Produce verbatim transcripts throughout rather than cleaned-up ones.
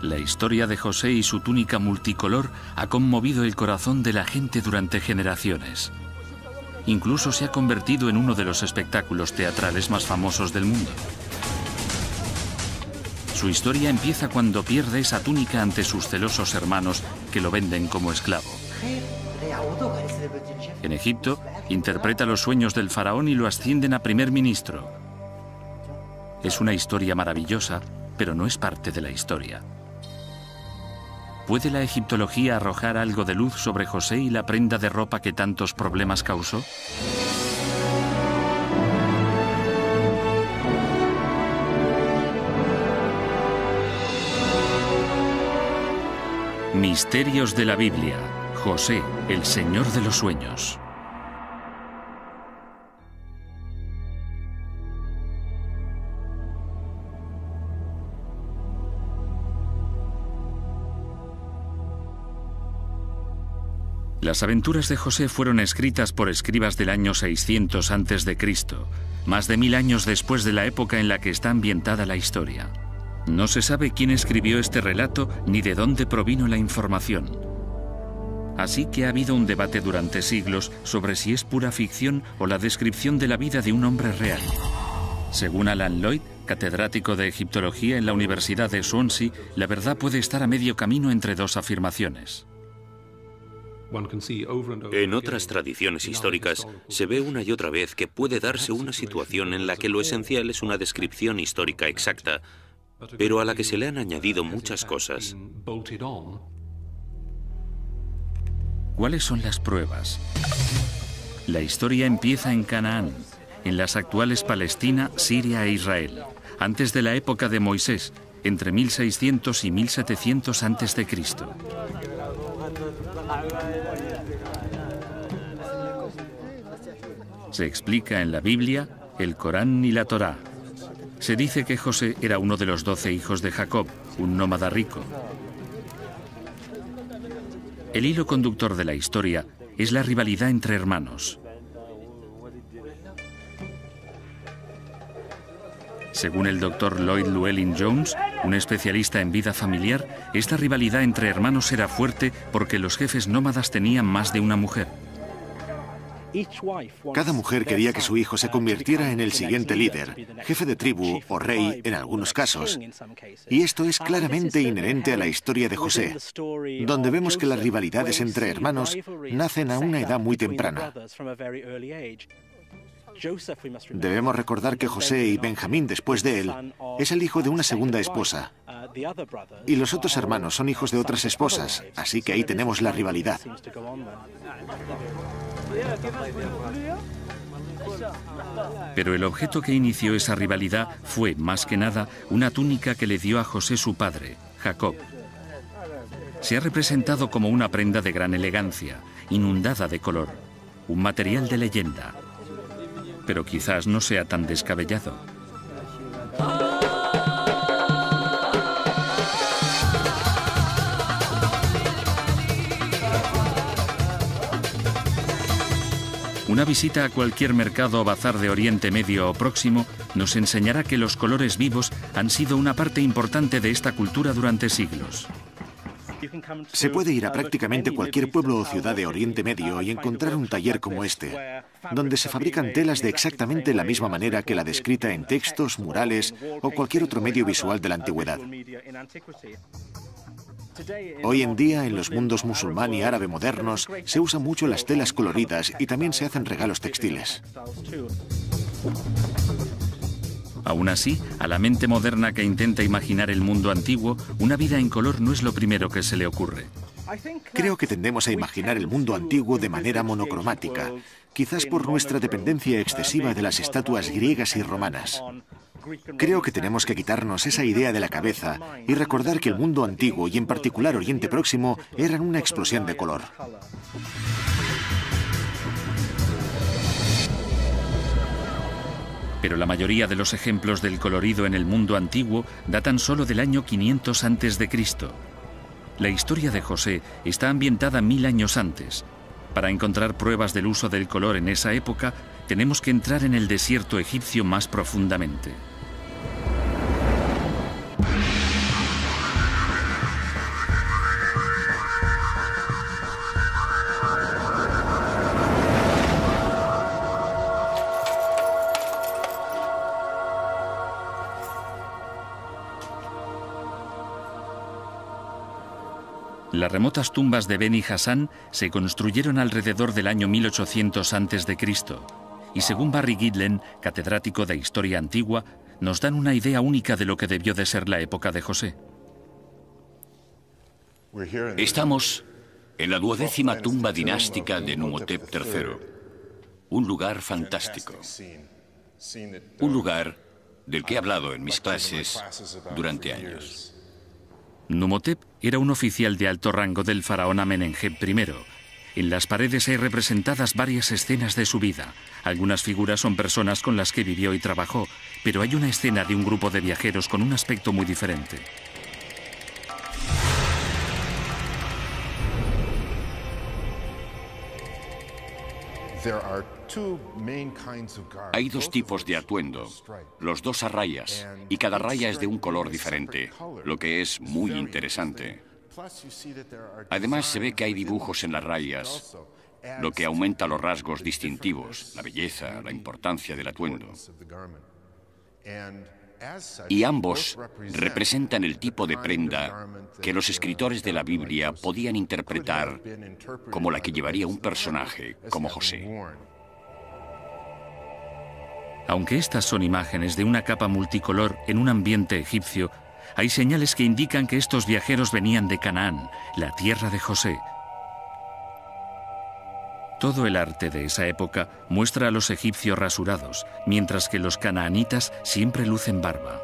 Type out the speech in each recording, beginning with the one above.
La historia de José y su túnica multicolor ha conmovido el corazón de la gente durante generaciones. Incluso se ha convertido en uno de los espectáculos teatrales más famosos del mundo. Su historia empieza cuando pierde esa túnica ante sus celosos hermanos que lo venden como esclavo. En Egipto, interpreta los sueños del faraón y lo ascienden a primer ministro. Es una historia maravillosa, pero no es parte de la historia. ¿Puede la egiptología arrojar algo de luz sobre José y la prenda de ropa que tantos problemas causó? Misterios de la Biblia. José, el Señor de los Sueños. Las aventuras de José fueron escritas por escribas del año seiscientos antes de Cristo, más de mil años después de la época en la que está ambientada la historia. No se sabe quién escribió este relato ni de dónde provino la información. Así que ha habido un debate durante siglos sobre si es pura ficción o la descripción de la vida de un hombre real. Según Alan Lloyd, catedrático de egiptología en la Universidad de Swansea, la verdad puede estar a medio camino entre dos afirmaciones. En otras tradiciones históricas se ve una y otra vez que puede darse una situación en la que lo esencial es una descripción histórica exacta, pero a la que se le han añadido muchas cosas. ¿Cuáles son las pruebas? La historia empieza en Canaán, en las actuales Palestina, Siria e Israel, antes de la época de Moisés, entre mil seiscientos y mil setecientos antes de Cristo. Se explica en la Biblia, el Corán y la Torá. Se dice que José era uno de los doce hijos de Jacob, un nómada rico. El hilo conductor de la historia es la rivalidad entre hermanos. Según el doctor Lloyd Llewellyn Jones, un especialista en vida familiar, esta rivalidad entre hermanos era fuerte porque los jefes nómadas tenían más de una mujer. Cada mujer quería que su hijo se convirtiera en el siguiente líder, jefe de tribu o rey en algunos casos. Y esto es claramente inherente a la historia de José, donde vemos que las rivalidades entre hermanos nacen a una edad muy temprana. Debemos recordar que José y Benjamín, después de él, es el hijo de una segunda esposa. Y los otros hermanos son hijos de otras esposas, así que ahí tenemos la rivalidad. Pero el objeto que inició esa rivalidad fue, más que nada, una túnica que le dio a José su padre, Jacob. Se ha representado como una prenda de gran elegancia, inundada de color, un material de leyenda. Pero quizás no sea tan descabellado. Una visita a cualquier mercado o bazar de Oriente Medio o Próximo nos enseñará que los colores vivos han sido una parte importante de esta cultura durante siglos. Se puede ir a prácticamente cualquier pueblo o ciudad de Oriente Medio y encontrar un taller como este, donde se fabrican telas de exactamente la misma manera que la descrita en textos, murales o cualquier otro medio visual de la antigüedad. Hoy en día, en los mundos musulmán y árabe modernos, se usan mucho las telas coloridas y también se hacen regalos textiles. Aún así, a la mente moderna que intenta imaginar el mundo antiguo, una vida en color no es lo primero que se le ocurre. Creo que tendemos a imaginar el mundo antiguo de manera monocromática, quizás por nuestra dependencia excesiva de las estatuas griegas y romanas. Creo que tenemos que quitarnos esa idea de la cabeza y recordar que el mundo antiguo, y en particular Oriente Próximo, eran una explosión de color. Pero la mayoría de los ejemplos del colorido en el mundo antiguo datan solo del año quinientos antes de Cristo. La historia de José está ambientada mil años antes. Para encontrar pruebas del uso del color en esa época, tenemos que entrar en el desierto egipcio más profundamente. Las remotas tumbas de Beni Hasan se construyeron alrededor del año mil ochocientos antes de Cristo y según Barry Girdler, catedrático de Historia Antigua, nos dan una idea única de lo que debió de ser la época de José. Estamos en la duodécima tumba dinástica de Numhotep tercero, un lugar fantástico, un lugar del que he hablado en mis clases durante años. Numhotep era un oficial de alto rango del faraón Amenemhet primero. En las paredes hay representadas varias escenas de su vida. Algunas figuras son personas con las que vivió y trabajó, pero hay una escena de un grupo de viajeros con un aspecto muy diferente. Hay dos tipos de atuendo, los dos a rayas, y cada raya es de un color diferente, lo que es muy interesante. Además, se ve que hay dibujos en las rayas, lo que aumenta los rasgos distintivos, la belleza, la importancia del atuendo. Y ambos representan el tipo de prenda que los escritores de la Biblia podían interpretar como la que llevaría un personaje como José. Aunque estas son imágenes de una capa multicolor en un ambiente egipcio, hay señales que indican que estos viajeros venían de Canaán, la tierra de José. Todo el arte de esa época muestra a los egipcios rasurados, mientras que los canaanitas siempre lucen barba.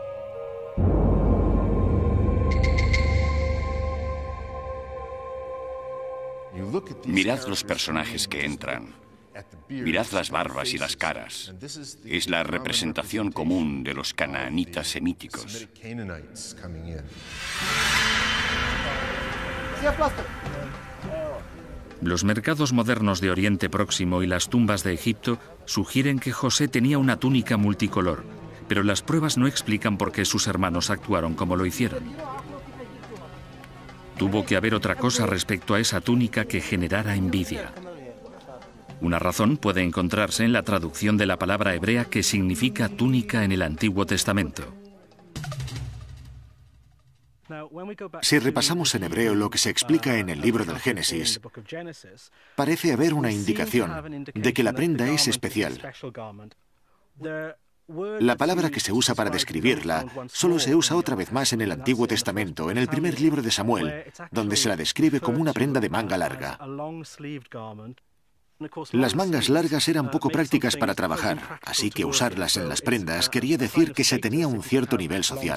Mirad los personajes que entran. Mirad las barbas y las caras. Es la representación común de los canaanitas semíticos. Los mercados modernos de Oriente Próximo y las tumbas de Egipto sugieren que José tenía una túnica multicolor, pero las pruebas no explican por qué sus hermanos actuaron como lo hicieron. Tuvo que haber otra cosa respecto a esa túnica que generara envidia. Una razón puede encontrarse en la traducción de la palabra hebrea que significa túnica en el Antiguo Testamento. Si repasamos en hebreo lo que se explica en el libro del Génesis, parece haber una indicación de que la prenda es especial. La palabra que se usa para describirla solo se usa otra vez más en el Antiguo Testamento, en el primer libro de Samuel, donde se la describe como una prenda de manga larga. Las mangas largas eran poco prácticas para trabajar, así que usarlas en las prendas quería decir que se tenía un cierto nivel social.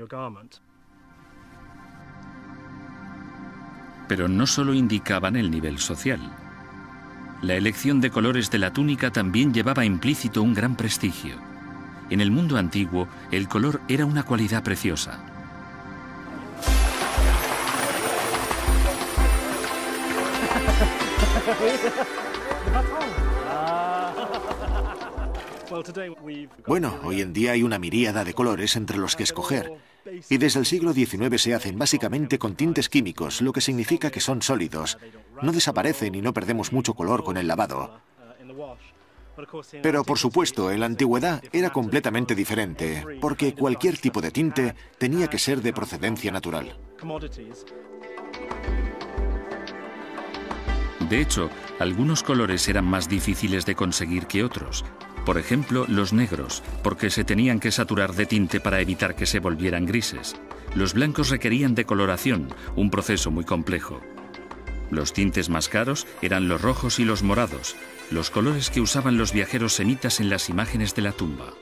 Pero no solo indicaban el nivel social. La elección de colores de la túnica también llevaba implícito un gran prestigio. En el mundo antiguo, el color era una cualidad preciosa. Bueno, hoy en día hay una miríada de colores entre los que escoger. Y desde el siglo diecinueve se hacen básicamente con tintes químicos, lo que significa que son sólidos. No desaparecen y no perdemos mucho color con el lavado. Pero, por supuesto, en la antigüedad era completamente diferente, porque cualquier tipo de tinte tenía que ser de procedencia natural. De hecho, algunos colores eran más difíciles de conseguir que otros. Por ejemplo, los negros, porque se tenían que saturar de tinte para evitar que se volvieran grises. Los blancos requerían decoloración, un proceso muy complejo. Los tintes más caros eran los rojos y los morados, los colores que usaban los viajeros semitas en las imágenes de la tumba.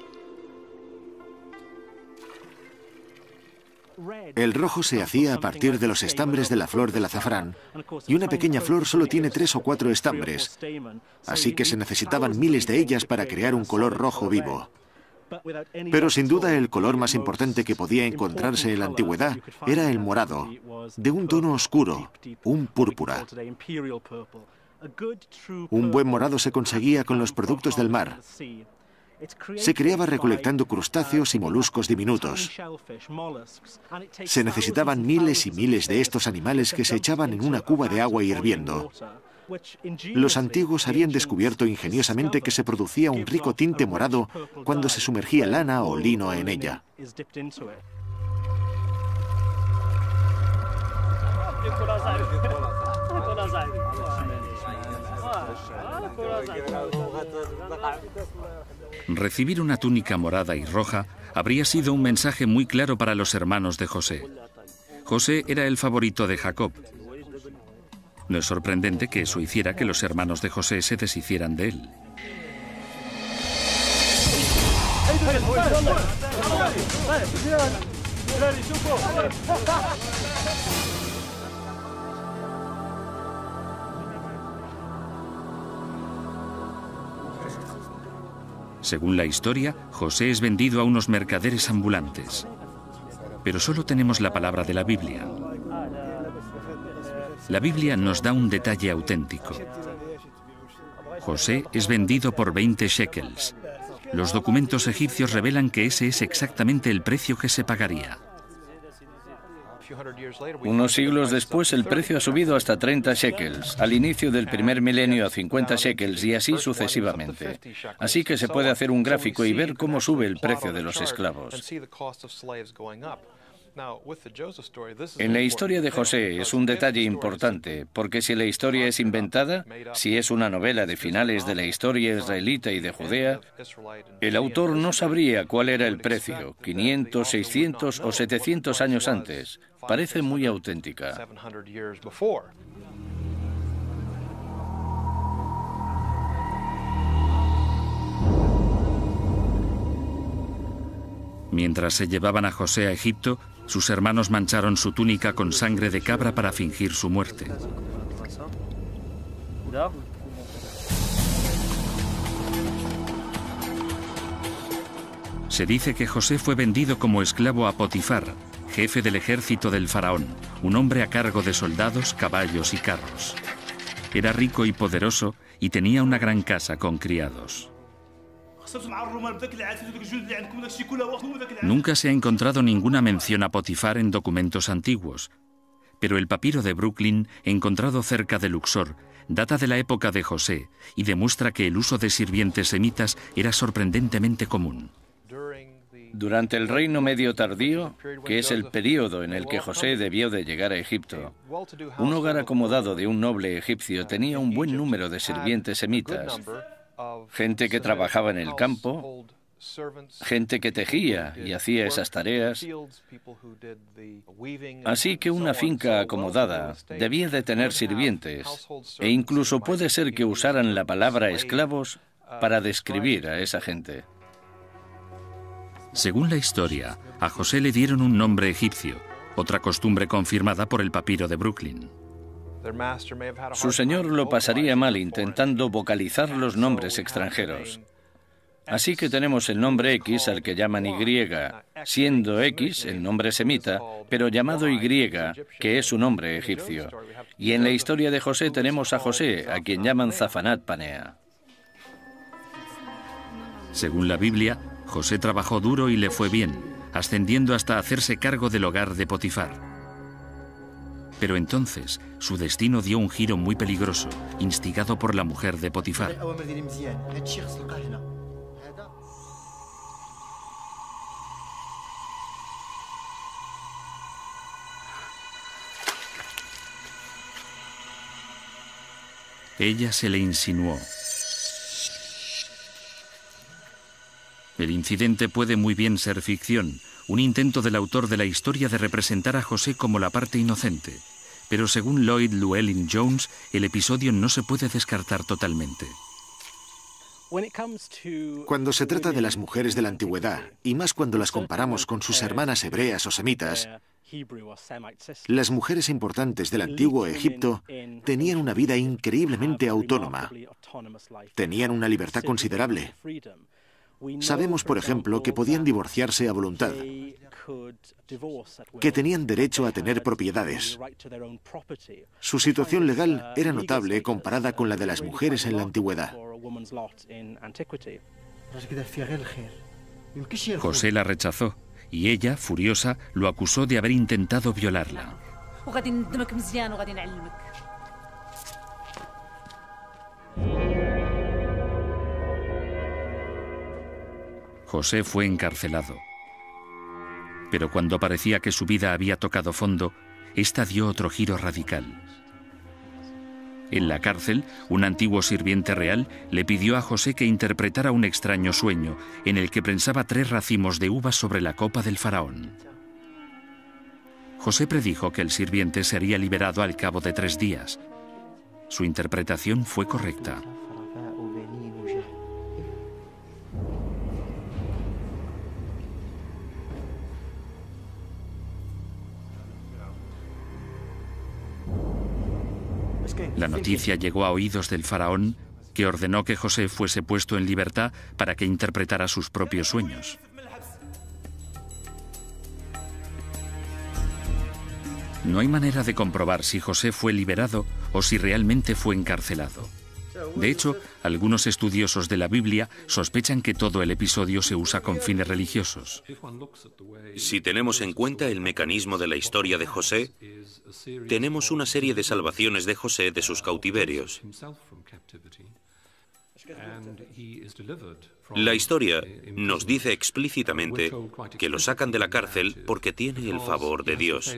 El rojo se hacía a partir de los estambres de la flor del azafrán, y una pequeña flor solo tiene tres o cuatro estambres, así que se necesitaban miles de ellas para crear un color rojo vivo. Pero sin duda el color más importante que podía encontrarse en la antigüedad era el morado, de un tono oscuro, un púrpura. Un buen morado se conseguía con los productos del mar. Se creaba recolectando crustáceos y moluscos diminutos. Se necesitaban miles y miles de estos animales que se echaban en una cuba de agua hirviendo. Los antiguos habían descubierto ingeniosamente que se producía un rico tinte morado cuando se sumergía lana o lino en ella. Recibir una túnica morada y roja habría sido un mensaje muy claro para los hermanos de José. José era el favorito de Jacob. No es sorprendente que eso hiciera que los hermanos de José se deshicieran de él. Según la historia, José es vendido a unos mercaderes ambulantes. Pero solo tenemos la palabra de la Biblia. La Biblia nos da un detalle auténtico. José es vendido por veinte shekels. Los documentos egipcios revelan que ese es exactamente el precio que se pagaría. Unos siglos después el precio ha subido hasta treinta shekels, al inicio del primer milenio a cincuenta shekels y así sucesivamente. Así que se puede hacer un gráfico y ver cómo sube el precio de los esclavos. En la historia de José es un detalle importante, porque si la historia es inventada, si es una novela de finales de la historia israelita y de Judea, el autor no sabría cuál era el precio, quinientos, seiscientos o setecientos años antes. Parece muy auténtica. Mientras se llevaban a José a Egipto, sus hermanos mancharon su túnica con sangre de cabra para fingir su muerte. Se dice que José fue vendido como esclavo a Potifar, jefe del ejército del faraón, un hombre a cargo de soldados, caballos y carros. Era rico y poderoso y tenía una gran casa con criados. Nunca se ha encontrado ninguna mención a Potifar en documentos antiguos, pero el papiro de Brooklyn, encontrado cerca de Luxor, data de la época de José y demuestra que el uso de sirvientes semitas era sorprendentemente común. Durante el Reino Medio Tardío, que es el período en el que José debió de llegar a Egipto, un hogar acomodado de un noble egipcio tenía un buen número de sirvientes semitas, gente que trabajaba en el campo, gente que tejía y hacía esas tareas. Así que una finca acomodada debía de tener sirvientes, e incluso puede ser que usaran la palabra esclavos para describir a esa gente. Según la historia, a José le dieron un nombre egipcio, otra costumbre confirmada por el papiro de Brooklyn. Su señor lo pasaría mal intentando vocalizar los nombres extranjeros. Así que tenemos el nombre X al que llaman Y, siendo X el nombre semita, pero llamado Y, que es su nombre egipcio. Y en la historia de José tenemos a José, a quien llaman Zafanat Panea. Según la Biblia, José trabajó duro y le fue bien, ascendiendo hasta hacerse cargo del hogar de Potifar. Pero entonces, su destino dio un giro muy peligroso, instigado por la mujer de Potifar. Ella se le insinuó. El incidente puede muy bien ser ficción, un intento del autor de la historia de representar a José como la parte inocente. Pero según Lloyd Llewellyn Jones, el episodio no se puede descartar totalmente. Cuando se trata de las mujeres de la antigüedad, y más cuando las comparamos con sus hermanas hebreas o semitas, las mujeres importantes del antiguo Egipto tenían una vida increíblemente autónoma. Tenían una libertad considerable. Sabemos, por ejemplo, que podían divorciarse a voluntad, que tenían derecho a tener propiedades. Su situación legal era notable comparada con la de las mujeres en la antigüedad. José la rechazó y ella, furiosa, lo acusó de haber intentado violarla. José fue encarcelado. Pero cuando parecía que su vida había tocado fondo, esta dio otro giro radical. En la cárcel, un antiguo sirviente real le pidió a José que interpretara un extraño sueño en el que prensaba tres racimos de uvas sobre la copa del faraón. José predijo que el sirviente sería liberado al cabo de tres días. Su interpretación fue correcta. La noticia llegó a oídos del faraón, que ordenó que José fuese puesto en libertad para que interpretara sus propios sueños. No hay manera de comprobar si José fue liberado o si realmente fue encarcelado. De hecho, algunos estudiosos de la Biblia sospechan que todo el episodio se usa con fines religiosos. Si tenemos en cuenta el mecanismo de la historia de José, tenemos una serie de salvaciones de José de sus cautiverios. La historia nos dice explícitamente que lo sacan de la cárcel porque tiene el favor de Dios.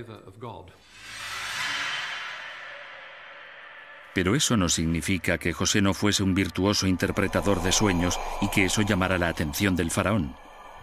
Pero eso no significa que José no fuese un virtuoso interpretador de sueños y que eso llamara la atención del faraón.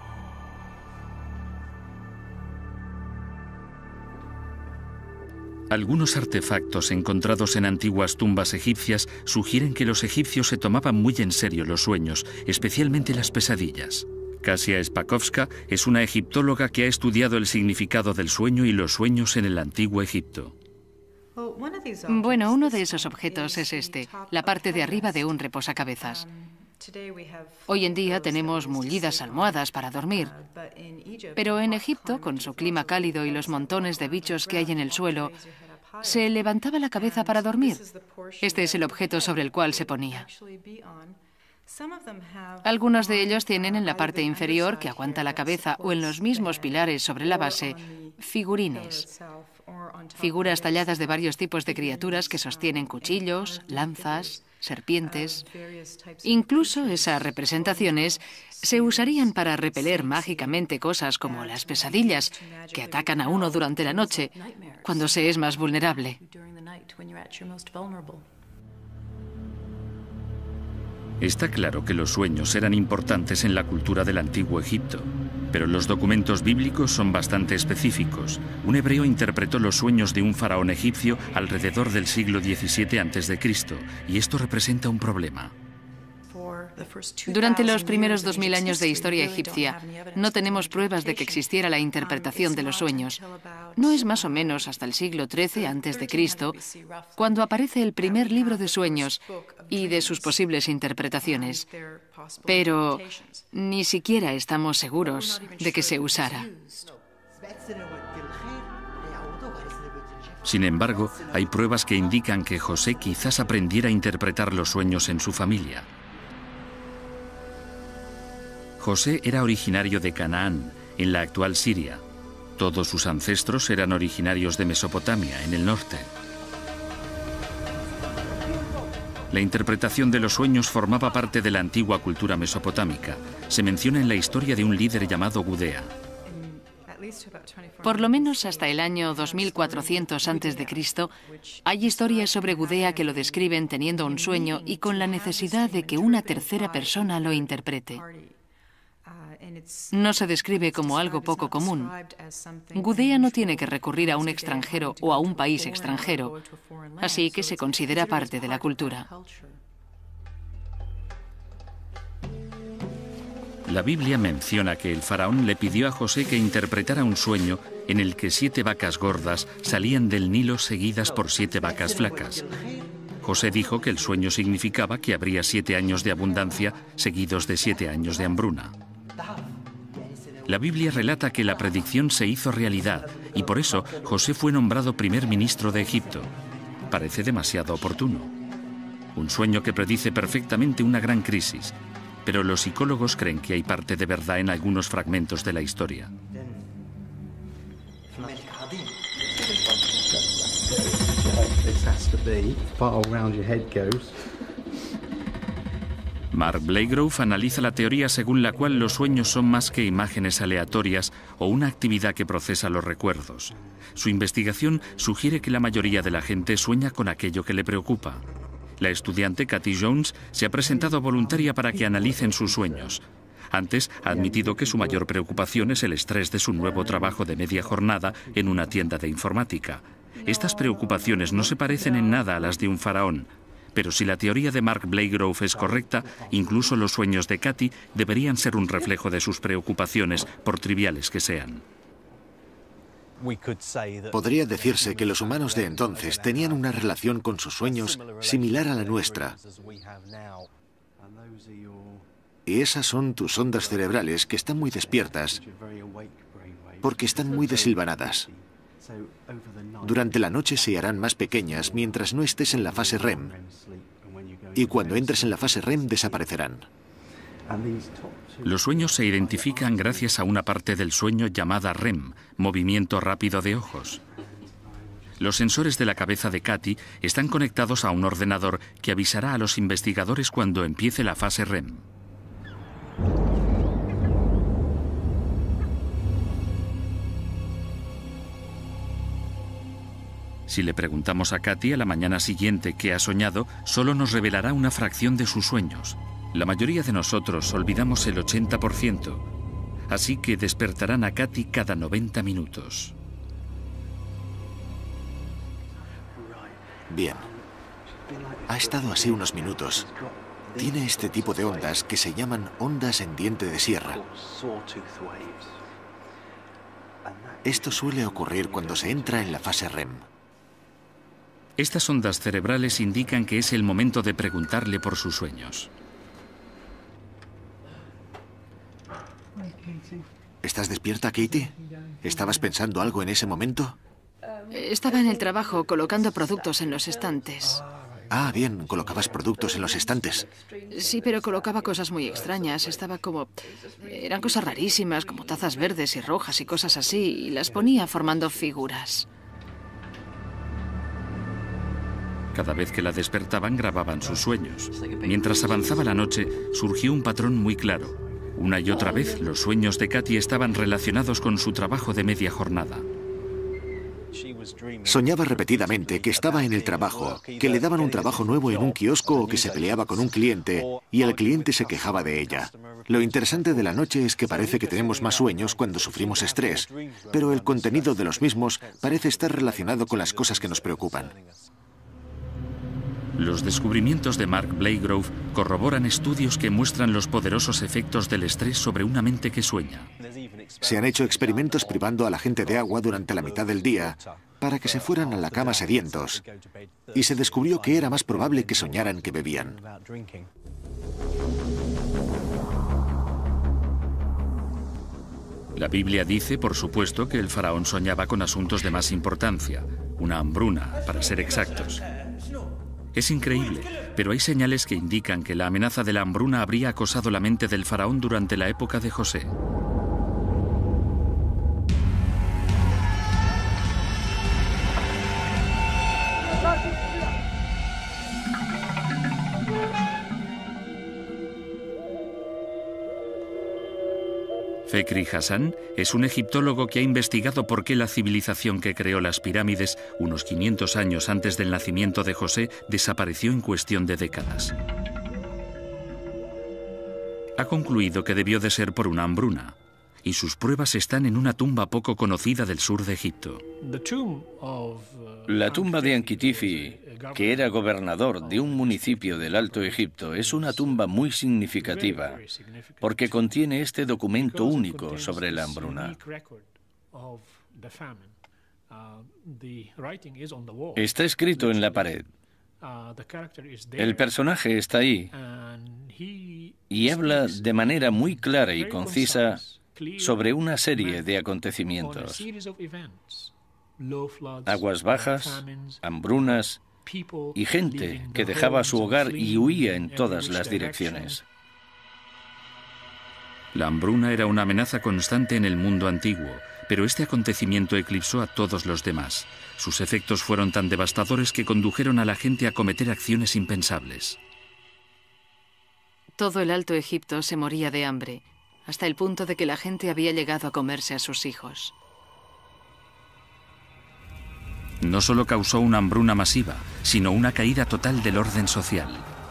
Algunos artefactos encontrados en antiguas tumbas egipcias sugieren que los egipcios se tomaban muy en serio los sueños, especialmente las pesadillas. Kasia Spakovska es una egiptóloga que ha estudiado el significado del sueño y los sueños en el antiguo Egipto. Bueno, uno de esos objetos es este, la parte de arriba de un reposacabezas. Hoy en día tenemos mullidas almohadas para dormir, pero en Egipto, con su clima cálido y los montones de bichos que hay en el suelo, se levantaba la cabeza para dormir. Este es el objeto sobre el cual se ponía. Algunos de ellos tienen en la parte inferior, que aguanta la cabeza, o en los mismos pilares sobre la base, figurines. Figuras talladas de varios tipos de criaturas que sostienen cuchillos, lanzas, serpientes. Incluso esas representaciones se usarían para repeler mágicamente cosas como las pesadillas, que atacan a uno durante la noche, cuando se es más vulnerable. Está claro que los sueños eran importantes en la cultura del antiguo Egipto, pero los documentos bíblicos son bastante específicos. Un hebreo interpretó los sueños de un faraón egipcio alrededor del siglo diecisiete antes de Cristo, y esto representa un problema. Durante los primeros dos mil años de historia egipcia, no tenemos pruebas de que existiera la interpretación de los sueños. No es más o menos hasta el siglo trece antes de Cristo cuando aparece el primer libro de sueños y de sus posibles interpretaciones. Pero ni siquiera estamos seguros de que se usara. Sin embargo, hay pruebas que indican que José quizás aprendiera a interpretar los sueños en su familia. José era originario de Canaán, en la actual Siria. Todos sus ancestros eran originarios de Mesopotamia, en el norte. La interpretación de los sueños formaba parte de la antigua cultura mesopotámica. Se menciona en la historia de un líder llamado Gudea. Por lo menos hasta el año dos mil cuatrocientos antes de Cristo, hay historias sobre Gudea que lo describen teniendo un sueño y con la necesidad de que una tercera persona lo interprete. No se describe como algo poco común. Gudea no tiene que recurrir a un extranjero o a un país extranjero, así que se considera parte de la cultura. La Biblia menciona que el faraón le pidió a José que interpretara un sueño en el que siete vacas gordas salían del Nilo seguidas por siete vacas flacas. José dijo que el sueño significaba que habría siete años de abundancia seguidos de siete años de hambruna. La Biblia relata que la predicción se hizo realidad y por eso José fue nombrado primer ministro de Egipto. Parece demasiado oportuno. Un sueño que predice perfectamente una gran crisis, pero los psicólogos creen que hay parte de verdad en algunos fragmentos de la historia. Mark Blakegrove analiza la teoría según la cual los sueños son más que imágenes aleatorias o una actividad que procesa los recuerdos. Su investigación sugiere que la mayoría de la gente sueña con aquello que le preocupa. La estudiante Cathy Jones se ha presentado voluntaria para que analicen sus sueños. Antes ha admitido que su mayor preocupación es el estrés de su nuevo trabajo de media jornada en una tienda de informática. Estas preocupaciones no se parecen en nada a las de un faraón. Pero si la teoría de Mark Blakegrove es correcta, incluso los sueños de Cathy deberían ser un reflejo de sus preocupaciones, por triviales que sean. Podría decirse que los humanos de entonces tenían una relación con sus sueños similar a la nuestra. Y esas son tus ondas cerebrales que están muy despiertas porque están muy desilvanadas. Durante la noche se harán más pequeñas mientras no estés en la fase R E M. Y cuando entres en la fase R E M desaparecerán. Los sueños se identifican gracias a una parte del sueño llamada R E M, movimiento rápido de ojos. Los sensores de la cabeza de Cathy están conectados a un ordenador que avisará a los investigadores cuando empiece la fase R E M. Si le preguntamos a Cathy a la mañana siguiente qué ha soñado, solo nos revelará una fracción de sus sueños. La mayoría de nosotros olvidamos el ochenta por ciento, así que despertarán a Cathy cada noventa minutos. Bien. Ha estado así unos minutos. Tiene este tipo de ondas que se llaman ondas en diente de sierra. Esto suele ocurrir cuando se entra en la fase R E M. Estas ondas cerebrales indican que es el momento de preguntarle por sus sueños. ¿Estás despierta, Katie? ¿Estabas pensando algo en ese momento? Estaba en el trabajo colocando productos en los estantes. Ah, bien, colocabas productos en los estantes. Sí, pero colocaba cosas muy extrañas. Estaba como... Eran cosas rarísimas, como tazas verdes y rojas y cosas así, y las ponía formando figuras. Cada vez que la despertaban, grababan sus sueños. Mientras avanzaba la noche, surgió un patrón muy claro. Una y otra vez, los sueños de Cathy estaban relacionados con su trabajo de media jornada. Soñaba repetidamente que estaba en el trabajo, que le daban un trabajo nuevo en un kiosco o que se peleaba con un cliente y el cliente se quejaba de ella. Lo interesante de la noche es que parece que tenemos más sueños cuando sufrimos estrés, pero el contenido de los mismos parece estar relacionado con las cosas que nos preocupan. Los descubrimientos de Mark Blakegrove corroboran estudios que muestran los poderosos efectos del estrés sobre una mente que sueña. Se han hecho experimentos privando a la gente de agua durante la mitad del día para que se fueran a la cama sedientos, y se descubrió que era más probable que soñaran que bebían. La Biblia dice, por supuesto, que el faraón soñaba con asuntos de más importancia, una hambruna, para ser exactos. Es increíble, pero hay señales que indican que la amenaza de la hambruna habría acosado la mente del faraón durante la época de José. Fekri Hassan es un egiptólogo que ha investigado por qué la civilización que creó las pirámides, unos quinientos años antes del nacimiento de José, desapareció en cuestión de décadas. Ha concluido que debió de ser por una hambruna, y sus pruebas están en una tumba poco conocida del sur de Egipto. La tumba de Ankitifi, que era gobernador de un municipio del Alto Egipto, es una tumba muy significativa porque contiene este documento único sobre la hambruna. Está escrito en la pared. El personaje está ahí y habla de manera muy clara y concisa sobre una serie de acontecimientos: aguas bajas, hambrunas y gente que dejaba su hogar y huía en todas las direcciones. La hambruna era una amenaza constante en el mundo antiguo, pero este acontecimiento eclipsó a todos los demás. Sus efectos fueron tan devastadores que condujeron a la gente a cometer acciones impensables. Todo el Alto Egipto se moría de hambre, hasta el punto de que la gente había llegado a comerse a sus hijos. No solo causó una hambruna masiva, sino una caída total del orden social.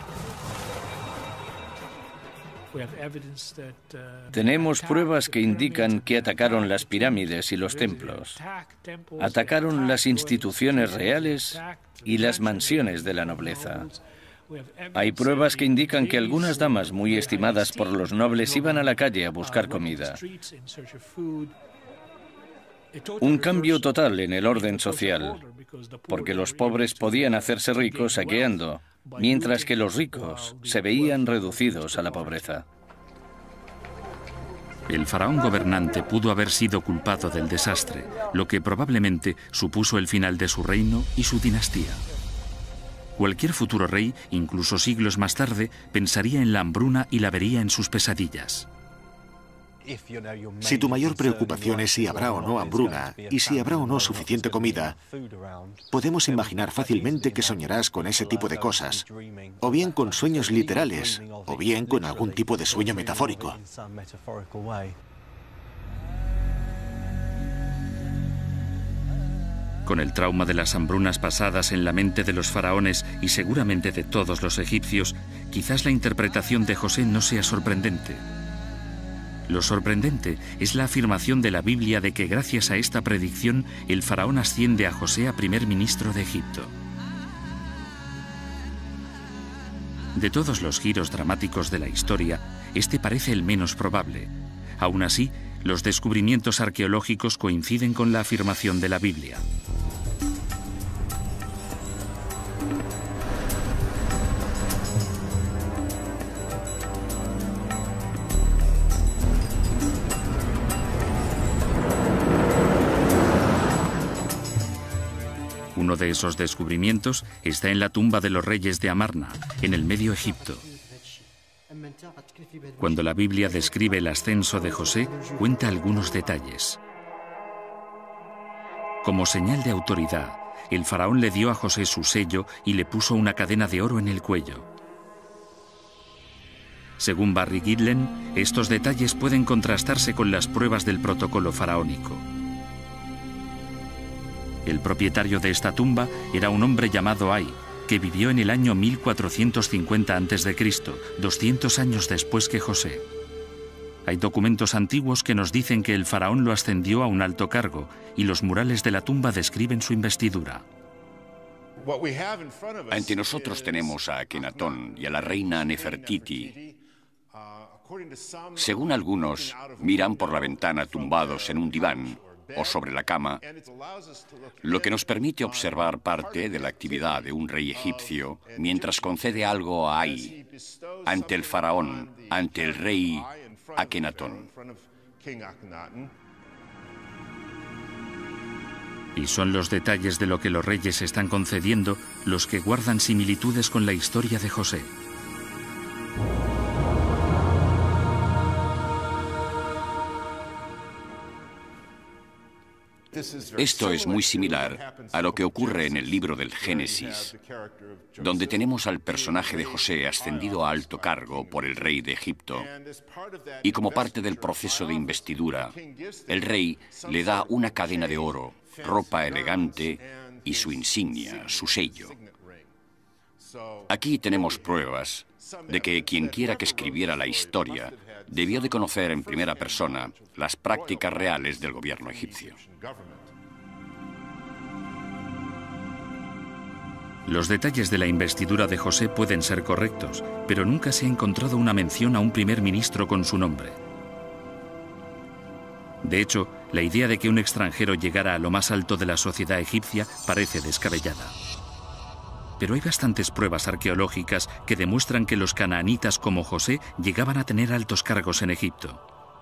Tenemos pruebas que indican que atacaron las pirámides y los templos. Atacaron las instituciones reales y las mansiones de la nobleza. Hay pruebas que indican que algunas damas muy estimadas por los nobles iban a la calle a buscar comida. Un cambio total en el orden social, porque los pobres podían hacerse ricos saqueando, mientras que los ricos se veían reducidos a la pobreza. El faraón gobernante pudo haber sido culpado del desastre, lo que probablemente supuso el final de su reino y su dinastía. Cualquier futuro rey, incluso siglos más tarde, pensaría en la hambruna y la vería en sus pesadillas. Si tu mayor preocupación es si habrá o no hambruna y si habrá o no suficiente comida, podemos imaginar fácilmente que soñarás con ese tipo de cosas, o bien con sueños literales, o bien con algún tipo de sueño metafórico. Con el trauma de las hambrunas pasadas en la mente de los faraones y seguramente de todos los egipcios, quizás la interpretación de José no sea sorprendente. Lo sorprendente es la afirmación de la Biblia de que gracias a esta predicción el faraón asciende a José a primer ministro de Egipto. De todos los giros dramáticos de la historia, este parece el menos probable. Aún así, los descubrimientos arqueológicos coinciden con la afirmación de la Biblia. Uno de esos descubrimientos está en la tumba de los reyes de Amarna, en el Medio Egipto. Cuando la Biblia describe el ascenso de José, cuenta algunos detalles. Como señal de autoridad, el faraón le dio a José su sello y le puso una cadena de oro en el cuello. Según Barry Girdler, estos detalles pueden contrastarse con las pruebas del protocolo faraónico. El propietario de esta tumba era un hombre llamado Ay, que vivió en el año mil cuatrocientos cincuenta antes de Cristo, doscientos años después que José. Hay documentos antiguos que nos dicen que el faraón lo ascendió a un alto cargo y los murales de la tumba describen su investidura. Ante nosotros tenemos a Akenatón y a la reina Nefertiti. Según algunos, miran por la ventana tumbados en un diván o sobre la cama, lo que nos permite observar parte de la actividad de un rey egipcio mientras concede algo a Ay, ante el faraón, ante el rey Akenatón. Y son los detalles de lo que los reyes están concediendo los que guardan similitudes con la historia de José. Esto es muy similar a lo que ocurre en el libro del Génesis, donde tenemos al personaje de José ascendido a alto cargo por el rey de Egipto, y como parte del proceso de investidura, el rey le da una cadena de oro, ropa elegante y su insignia, su sello. Aquí tenemos pruebas de que quien quiera que escribiera la historia debió de conocer en primera persona las prácticas reales del gobierno egipcio. Los detalles de la investidura de José pueden ser correctos, pero nunca se ha encontrado una mención a un primer ministro con su nombre. De hecho, la idea de que un extranjero llegara a lo más alto de la sociedad egipcia parece descabellada. Pero hay bastantes pruebas arqueológicas que demuestran que los canaanitas como José llegaban a tener altos cargos en Egipto.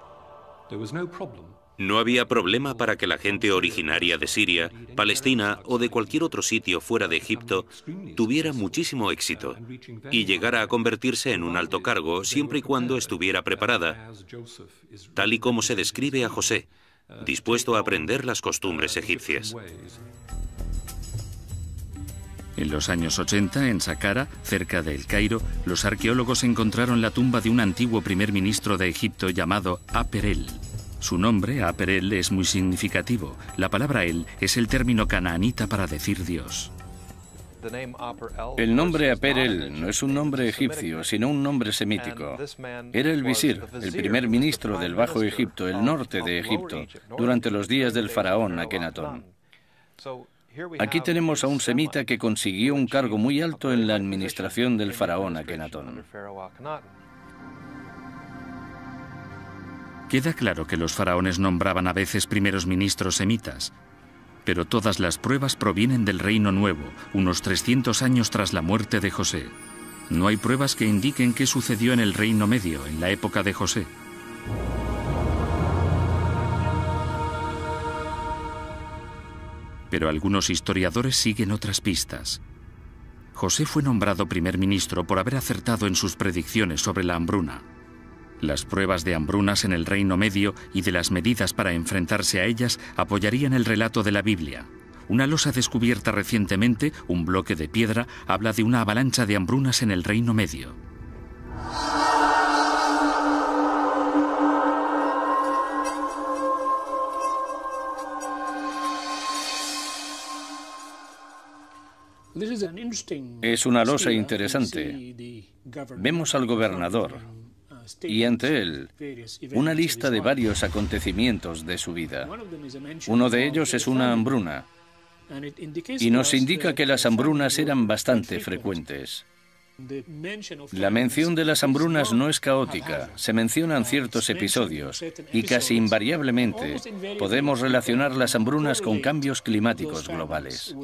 No había problema para que la gente originaria de Siria, Palestina o de cualquier otro sitio fuera de Egipto tuviera muchísimo éxito y llegara a convertirse en un alto cargo siempre y cuando estuviera preparada, tal y como se describe a José, dispuesto a aprender las costumbres egipcias. En los años ochenta, en Saqqara, cerca de El Cairo, los arqueólogos encontraron la tumba de un antiguo primer ministro de Egipto llamado Aper-El. Su nombre, Aper-El, es muy significativo. La palabra El es el término canaanita para decir Dios. El nombre Aper-El no es un nombre egipcio, sino un nombre semítico. Era el visir, el primer ministro del Bajo Egipto, el norte de Egipto, durante los días del faraón Akenatón. Aquí tenemos a un semita que consiguió un cargo muy alto en la administración del faraón Akenatón. Queda claro que los faraones nombraban a veces primeros ministros semitas, pero todas las pruebas provienen del Reino Nuevo, unos trescientos años tras la muerte de José. No hay pruebas que indiquen qué sucedió en el Reino Medio, en la época de José. Pero algunos historiadores siguen otras pistas. José fue nombrado primer ministro por haber acertado en sus predicciones sobre la hambruna. Las pruebas de hambrunas en el Reino Medio y de las medidas para enfrentarse a ellas apoyarían el relato de la Biblia. Una losa descubierta recientemente, un bloque de piedra, habla de una avalancha de hambrunas en el Reino Medio. Es una losa interesante. Vemos al gobernador y ante él una lista de varios acontecimientos de su vida. Uno de ellos es una hambruna y nos indica que las hambrunas eran bastante frecuentes. La mención de las hambrunas no es caótica, se mencionan ciertos episodios y casi invariablemente podemos relacionar las hambrunas con cambios climáticos globales.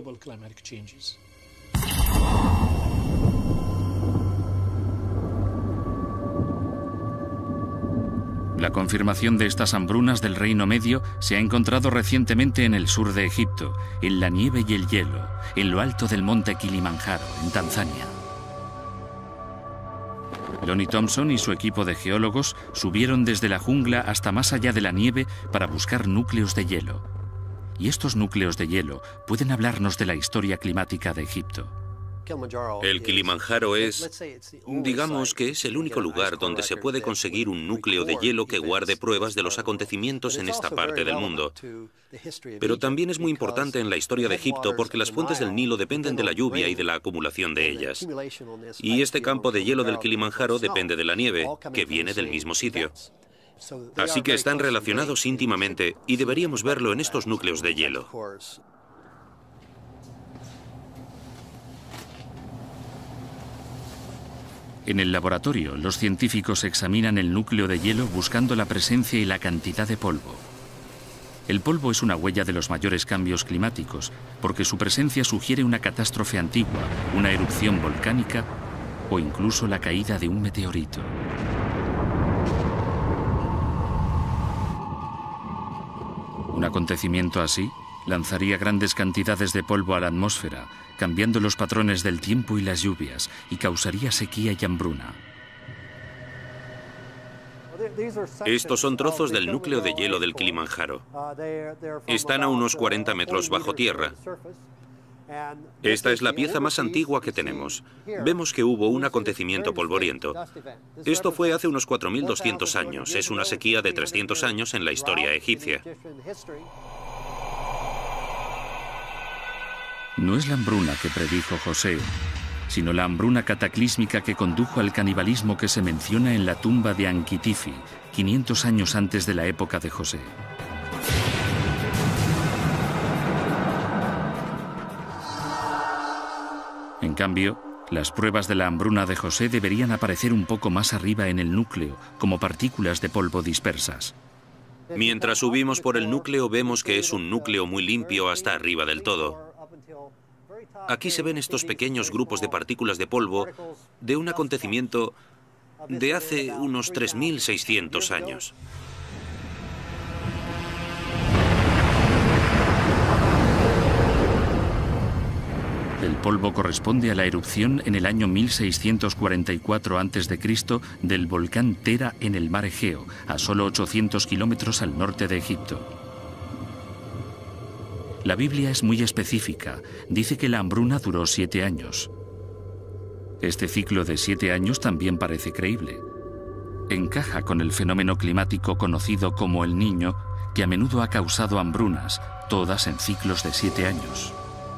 La confirmación de estas hambrunas del Reino Medio se ha encontrado recientemente en el sur de Egipto, en la nieve y el hielo, en lo alto del monte Kilimanjaro, en Tanzania. Lonnie Thompson y su equipo de geólogos subieron desde la jungla hasta más allá de la nieve para buscar núcleos de hielo. Y estos núcleos de hielo pueden hablarnos de la historia climática de Egipto. El Kilimanjaro es, digamos que es el único lugar donde se puede conseguir un núcleo de hielo que guarde pruebas de los acontecimientos en esta parte del mundo. Pero también es muy importante en la historia de Egipto porque las fuentes del Nilo dependen de la lluvia y de la acumulación de ellas. Y este campo de hielo del Kilimanjaro depende de la nieve, que viene del mismo sitio. Así que están relacionados íntimamente y deberíamos verlo en estos núcleos de hielo. En el laboratorio, los científicos examinan el núcleo de hielo buscando la presencia y la cantidad de polvo. El polvo es una huella de los mayores cambios climáticos, porque su presencia sugiere una catástrofe antigua, una erupción volcánica o incluso la caída de un meteorito. Un acontecimiento así lanzaría grandes cantidades de polvo a la atmósfera, cambiando los patrones del tiempo y las lluvias, y causaría sequía y hambruna. Estos son trozos del núcleo de hielo del Kilimanjaro. Están a unos cuarenta metros bajo tierra. Esta es la pieza más antigua que tenemos. Vemos que hubo un acontecimiento polvoriento. Esto fue hace unos cuatro mil doscientos años. Es una sequía de trescientos años en la historia egipcia. No es la hambruna que predijo José, sino la hambruna cataclísmica que condujo al canibalismo que se menciona en la tumba de Anquitifi, quinientos años antes de la época de José. En cambio, las pruebas de la hambruna de José deberían aparecer un poco más arriba en el núcleo, como partículas de polvo dispersas. Mientras subimos por el núcleo, vemos que es un núcleo muy limpio hasta arriba del todo. Aquí se ven estos pequeños grupos de partículas de polvo de un acontecimiento de hace unos tres mil seiscientos años. El polvo corresponde a la erupción en el año mil seiscientos cuarenta y cuatro antes de Cristo del volcán Tera en el mar Egeo, a solo ochocientos kilómetros al norte de Egipto. La Biblia es muy específica. Dice que la hambruna duró siete años. Este ciclo de siete años también parece creíble. Encaja con el fenómeno climático conocido como el Niño, que a menudo ha causado hambrunas, todas en ciclos de siete años.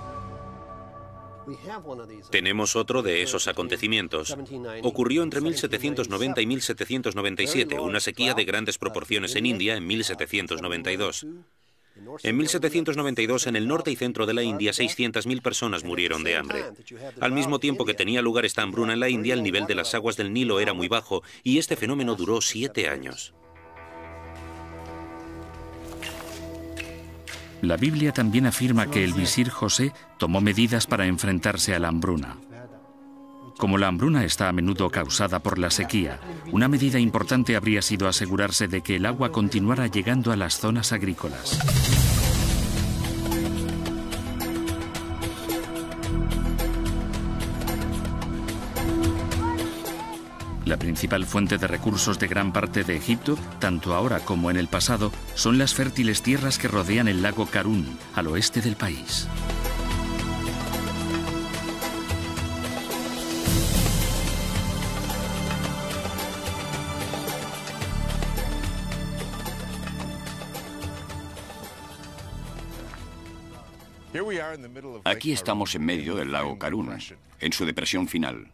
Tenemos otro de esos acontecimientos. Ocurrió entre mil setecientos noventa y mil setecientos noventa y siete, una sequía de grandes proporciones en India en mil setecientos noventa y dos. En mil setecientos noventa y dos, en el norte y centro de la India, seiscientas mil personas murieron de hambre. Al mismo tiempo que tenía lugar esta hambruna en la India, el nivel de las aguas del Nilo era muy bajo y este fenómeno duró siete años. La Biblia también afirma que el visir José tomó medidas para enfrentarse a la hambruna. Como la hambruna está a menudo causada por la sequía, una medida importante habría sido asegurarse de que el agua continuara llegando a las zonas agrícolas. La principal fuente de recursos de gran parte de Egipto, tanto ahora como en el pasado, son las fértiles tierras que rodean el lago Karún, al oeste del país. Aquí estamos en medio del lago Karún, en su depresión final.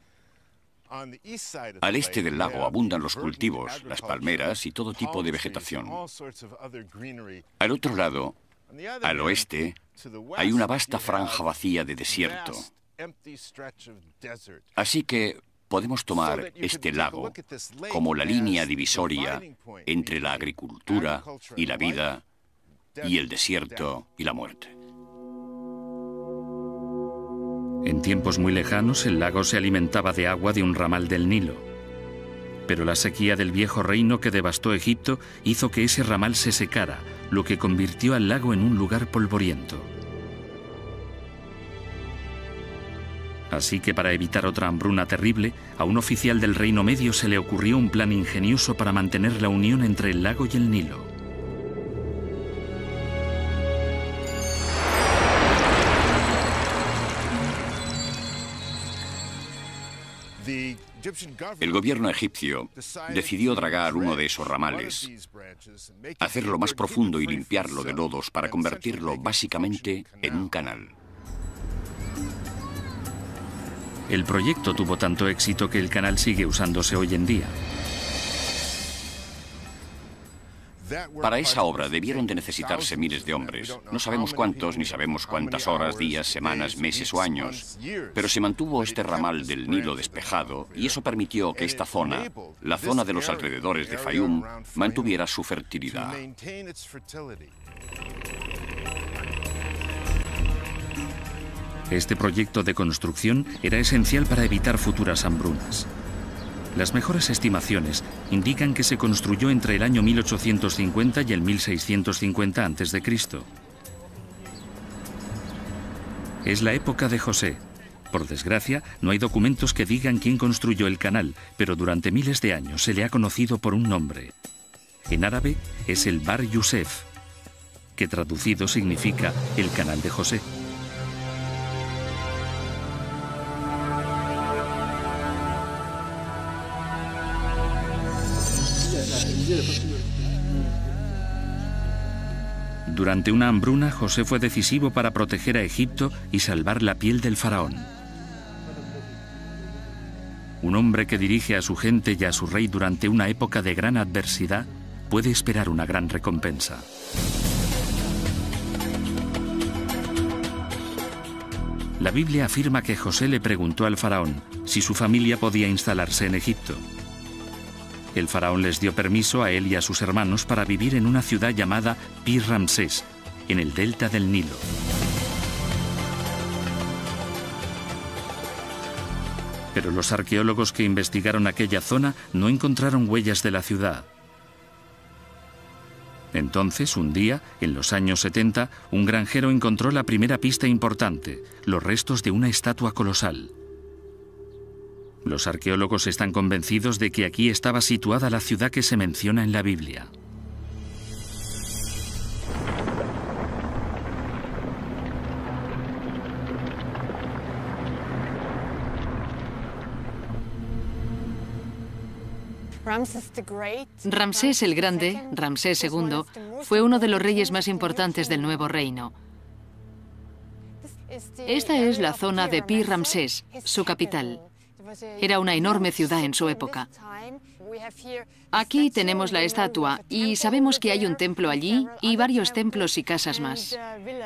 Al este del lago abundan los cultivos, las palmeras y todo tipo de vegetación. Al otro lado, al oeste, hay una vasta franja vacía de desierto. Así que podemos tomar este lago como la línea divisoria entre la agricultura y la vida y el desierto y la muerte. En tiempos muy lejanos, el lago se alimentaba de agua de un ramal del Nilo. Pero la sequía del viejo reino que devastó Egipto hizo que ese ramal se secara, lo que convirtió al lago en un lugar polvoriento. Así que para evitar otra hambruna terrible, a un oficial del Reino Medio se le ocurrió un plan ingenioso para mantener la unión entre el lago y el Nilo. El gobierno egipcio decidió dragar uno de esos ramales, hacerlo más profundo y limpiarlo de lodos para convertirlo básicamente en un canal. El proyecto tuvo tanto éxito que el canal sigue usándose hoy en día. Para esa obra debieron de necesitarse miles de hombres. No sabemos cuántos, ni sabemos cuántas horas, días, semanas, meses o años. Pero se mantuvo este ramal del Nilo despejado y eso permitió que esta zona, la zona de los alrededores de Fayum, mantuviera su fertilidad. Este proyecto de construcción era esencial para evitar futuras hambrunas. Las mejores estimaciones indican que se construyó entre el año mil ochocientos cincuenta y el mil seiscientos cincuenta antes de Cristo. Es la época de José. Por desgracia, no hay documentos que digan quién construyó el canal, pero durante miles de años se le ha conocido por un nombre. En árabe es el Bar Yusef, que traducido significa el canal de José. Durante una hambruna, José fue decisivo para proteger a Egipto y salvar la piel del faraón. Un hombre que dirige a su gente y a su rey durante una época de gran adversidad puede esperar una gran recompensa. La Biblia afirma que José le preguntó al faraón si su familia podía instalarse en Egipto. El faraón les dio permiso a él y a sus hermanos para vivir en una ciudad llamada Pir Ramsés, en el delta del Nilo. Pero los arqueólogos que investigaron aquella zona no encontraron huellas de la ciudad. Entonces, un día, en los años setenta, un granjero encontró la primera pista importante, los restos de una estatua colosal. Los arqueólogos están convencidos de que aquí estaba situada la ciudad que se menciona en la Biblia. Ramsés el Grande, Ramsés segundo, fue uno de los reyes más importantes del nuevo reino. Esta es la zona de Pi Ramsés, su capital. Era una enorme ciudad en su época. Aquí tenemos la estatua y sabemos que hay un templo allí y varios templos y casas más.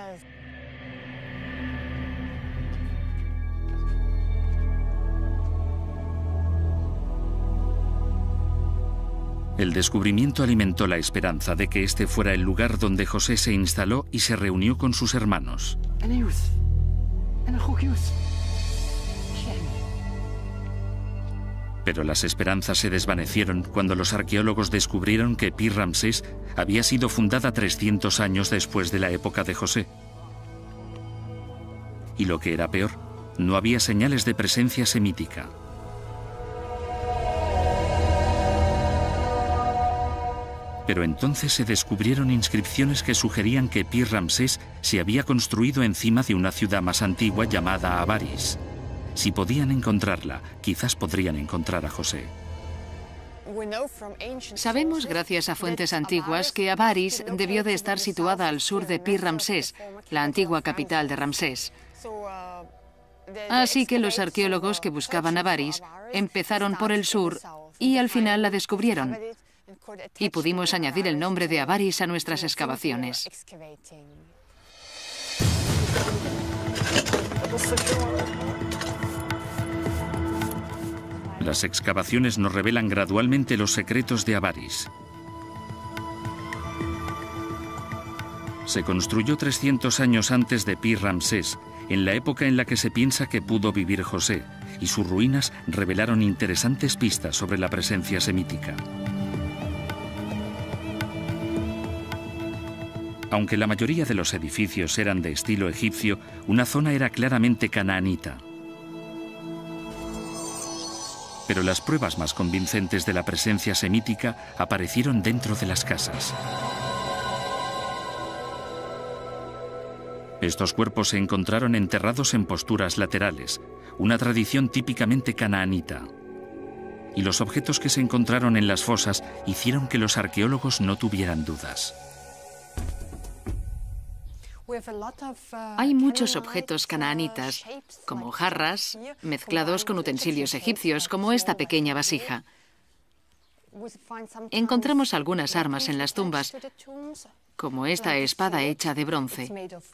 El descubrimiento alimentó la esperanza de que este fuera el lugar donde José se instaló y se reunió con sus hermanos. Pero las esperanzas se desvanecieron cuando los arqueólogos descubrieron que Pi Ramsés había sido fundada trescientos años después de la época de José. Y lo que era peor, no había señales de presencia semítica. Pero entonces se descubrieron inscripciones que sugerían que Pi Ramsés se había construido encima de una ciudad más antigua llamada Avaris. Si podían encontrarla, quizás podrían encontrar a José. Sabemos, gracias a fuentes antiguas, que Avaris debió de estar situada al sur de Pi Ramsés, la antigua capital de Ramsés. Así que los arqueólogos que buscaban Avaris empezaron por el sur y al final la descubrieron. Y pudimos añadir el nombre de Avaris a nuestras excavaciones. Las excavaciones nos revelan gradualmente los secretos de Avaris. Se construyó trescientos años antes de Pi Ramsés, en la época en la que se piensa que pudo vivir José, y sus ruinas revelaron interesantes pistas sobre la presencia semítica. Aunque la mayoría de los edificios eran de estilo egipcio, una zona era claramente canaanita. Pero las pruebas más convincentes de la presencia semítica aparecieron dentro de las casas. Estos cuerpos se encontraron enterrados en posturas laterales, una tradición típicamente canaanita. Y los objetos que se encontraron en las fosas hicieron que los arqueólogos no tuvieran dudas. Hay muchos objetos canaanitas, como jarras, mezclados con utensilios egipcios, como esta pequeña vasija. Encontramos algunas armas en las tumbas, como esta espada hecha de bronce.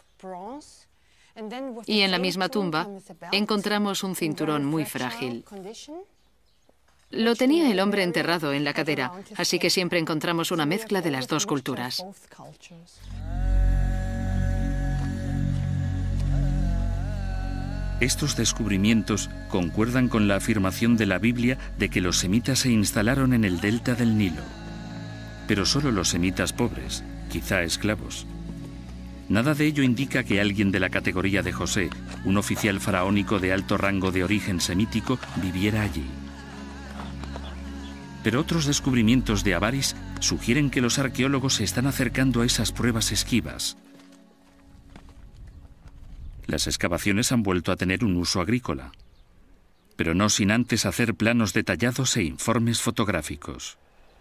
Y en la misma tumba encontramos un cinturón muy frágil. Lo tenía el hombre enterrado en la cadera, así que siempre encontramos una mezcla de las dos culturas. Estos descubrimientos concuerdan con la afirmación de la Biblia de que los semitas se instalaron en el delta del Nilo. Pero solo los semitas pobres, quizá esclavos. Nada de ello indica que alguien de la categoría de José, un oficial faraónico de alto rango de origen semítico, viviera allí. Pero otros descubrimientos de Avaris sugieren que los arqueólogos se están acercando a esas pruebas esquivas. Las excavaciones han vuelto a tener un uso agrícola, pero no sin antes hacer planos detallados e informes fotográficos.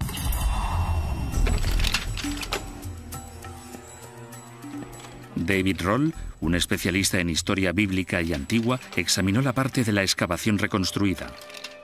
David Roll, un especialista en historia bíblica y antigua, examinó la parte de la excavación reconstruida.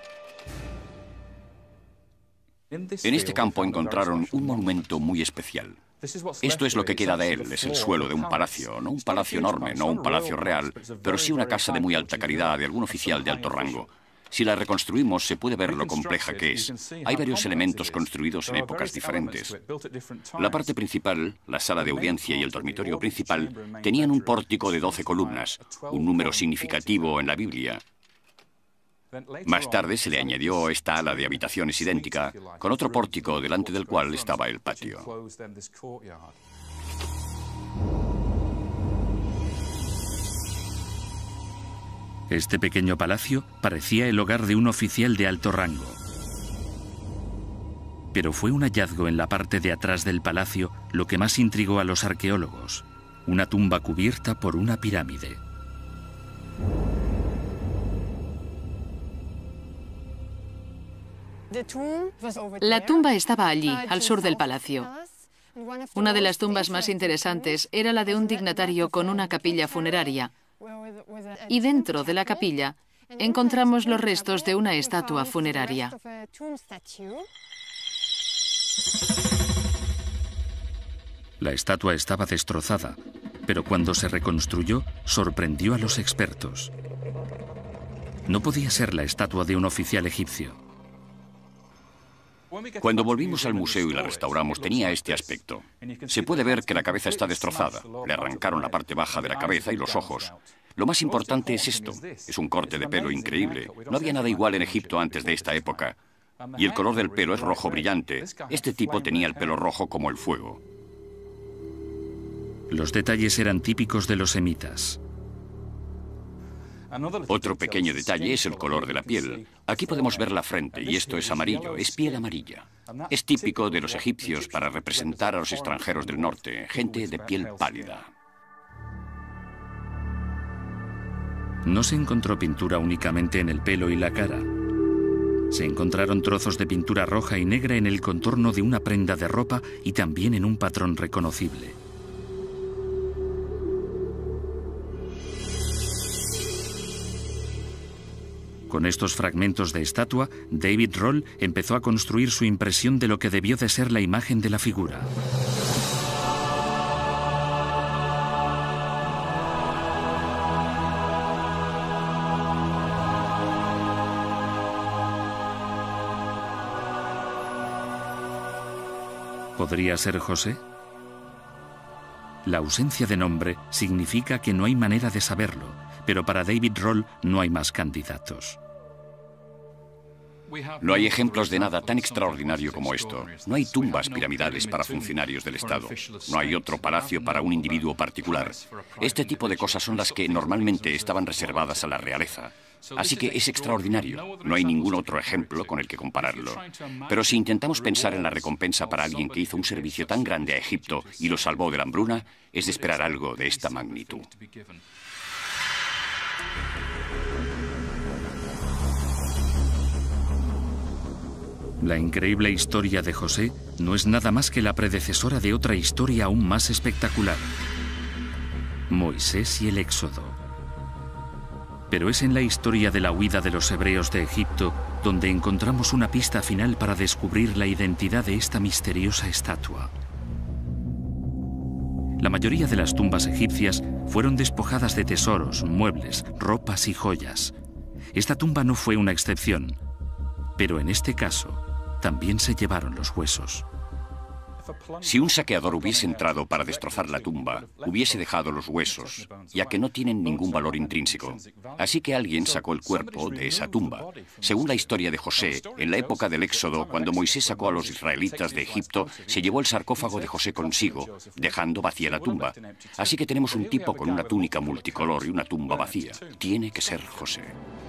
En este campo encontraron un monumento muy especial. Esto es lo que queda de él, es el suelo de un palacio, no un palacio enorme, no un palacio real, pero sí una casa de muy alta calidad de algún oficial de alto rango. Si la reconstruimos se puede ver lo compleja que es. Hay varios elementos construidos en épocas diferentes. La parte principal, la sala de audiencia y el dormitorio principal, tenían un pórtico de doce columnas, un número significativo en la Biblia. Más tarde se le añadió esta ala de habitaciones idéntica, con otro pórtico delante del cual estaba el patio. Este pequeño palacio parecía el hogar de un oficial de alto rango. Pero fue un hallazgo en la parte de atrás del palacio lo que más intrigó a los arqueólogos: una tumba cubierta por una pirámide. La tumba estaba allí, al sur del palacio. Una de las tumbas más interesantes era la de un dignatario con una capilla funeraria. Y dentro de la capilla encontramos los restos de una estatua funeraria. La estatua estaba destrozada, pero cuando se reconstruyó, sorprendió a los expertos. No podía ser la estatua de un oficial egipcio. Cuando volvimos al museo y la restauramos, tenía este aspecto. Se puede ver que la cabeza está destrozada. Le arrancaron la parte baja de la cabeza y los ojos. Lo más importante es esto. Es un corte de pelo increíble. No había nada igual en Egipto antes de esta época. Y el color del pelo es rojo brillante. Este tipo tenía el pelo rojo como el fuego. Los detalles eran típicos de los semitas. Otro pequeño detalle es el color de la piel. Aquí podemos ver la frente, y esto es amarillo, es piel amarilla. Es típico de los egipcios para representar a los extranjeros del norte, gente de piel pálida. No se encontró pintura únicamente en el pelo y la cara. Se encontraron trozos de pintura roja y negra en el contorno de una prenda de ropa y también en un patrón reconocible. Con estos fragmentos de estatua, David Rohl empezó a construir su impresión de lo que debió de ser la imagen de la figura. ¿Podría ser José? La ausencia de nombre significa que no hay manera de saberlo, pero para David Rohl no hay más candidatos. No hay ejemplos de nada tan extraordinario como esto. No hay tumbas piramidales para funcionarios del Estado. No hay otro palacio para un individuo particular. Este tipo de cosas son las que normalmente estaban reservadas a la realeza. Así que es extraordinario. No hay ningún otro ejemplo con el que compararlo. Pero si intentamos pensar en la recompensa para alguien que hizo un servicio tan grande a Egipto y lo salvó de la hambruna, es de esperar algo de esta magnitud. La increíble historia de José no es nada más que la predecesora de otra historia aún más espectacular: Moisés y el Éxodo. Pero es en la historia de la huida de los hebreos de Egipto donde encontramos una pista final para descubrir la identidad de esta misteriosa estatua. La mayoría de las tumbas egipcias fueron despojadas de tesoros, muebles, ropas y joyas. Esta tumba no fue una excepción, pero en este caso también se llevaron los huesos. Si un saqueador hubiese entrado para destrozar la tumba, hubiese dejado los huesos, ya que no tienen ningún valor intrínseco. Así que alguien sacó el cuerpo de esa tumba. Según la historia de José, en la época del Éxodo, cuando Moisés sacó a los israelitas de Egipto, se llevó el sarcófago de José consigo, dejando vacía la tumba. Así que tenemos un tipo con una túnica multicolor y una tumba vacía. Tiene que ser José.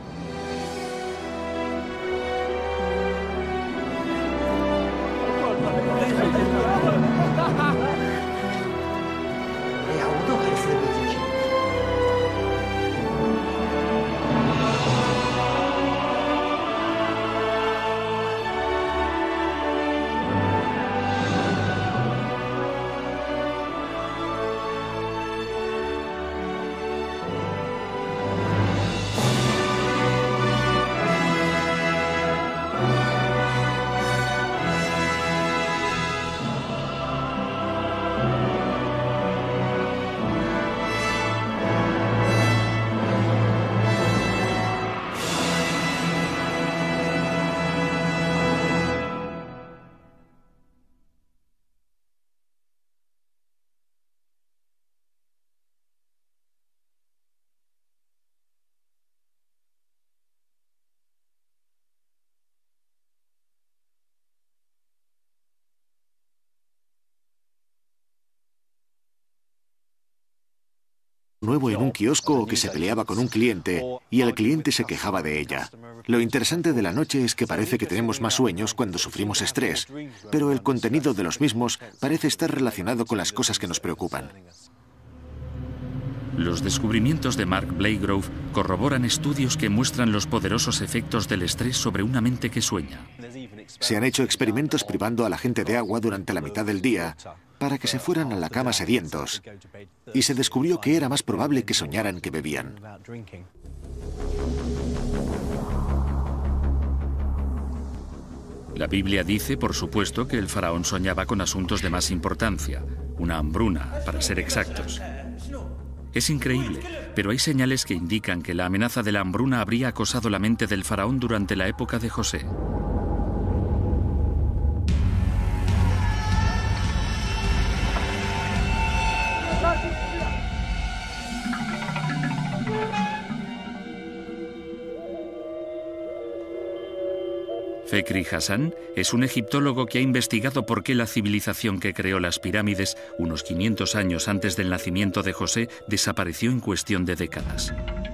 Nuevo en un kiosco o que se peleaba con un cliente y el cliente se quejaba de ella. Lo interesante de la noche es que parece que tenemos más sueños cuando sufrimos estrés, pero el contenido de los mismos parece estar relacionado con las cosas que nos preocupan. Los descubrimientos de Mark Blakegrove corroboran estudios que muestran los poderosos efectos del estrés sobre una mente que sueña. Se han hecho experimentos privando a la gente de agua durante la mitad del día para que se fueran a la cama sedientos, y se descubrió que era más probable que soñaran que bebían. La Biblia dice, por supuesto, que el faraón soñaba con asuntos de más importancia, una hambruna, para ser exactos. Es increíble, pero hay señales que indican que la amenaza de la hambruna habría acosado la mente del faraón durante la época de José. Fekri Hassan es un egiptólogo que ha investigado por qué la civilización que creó las pirámides unos quinientos años antes del nacimiento de José desapareció en cuestión de décadas.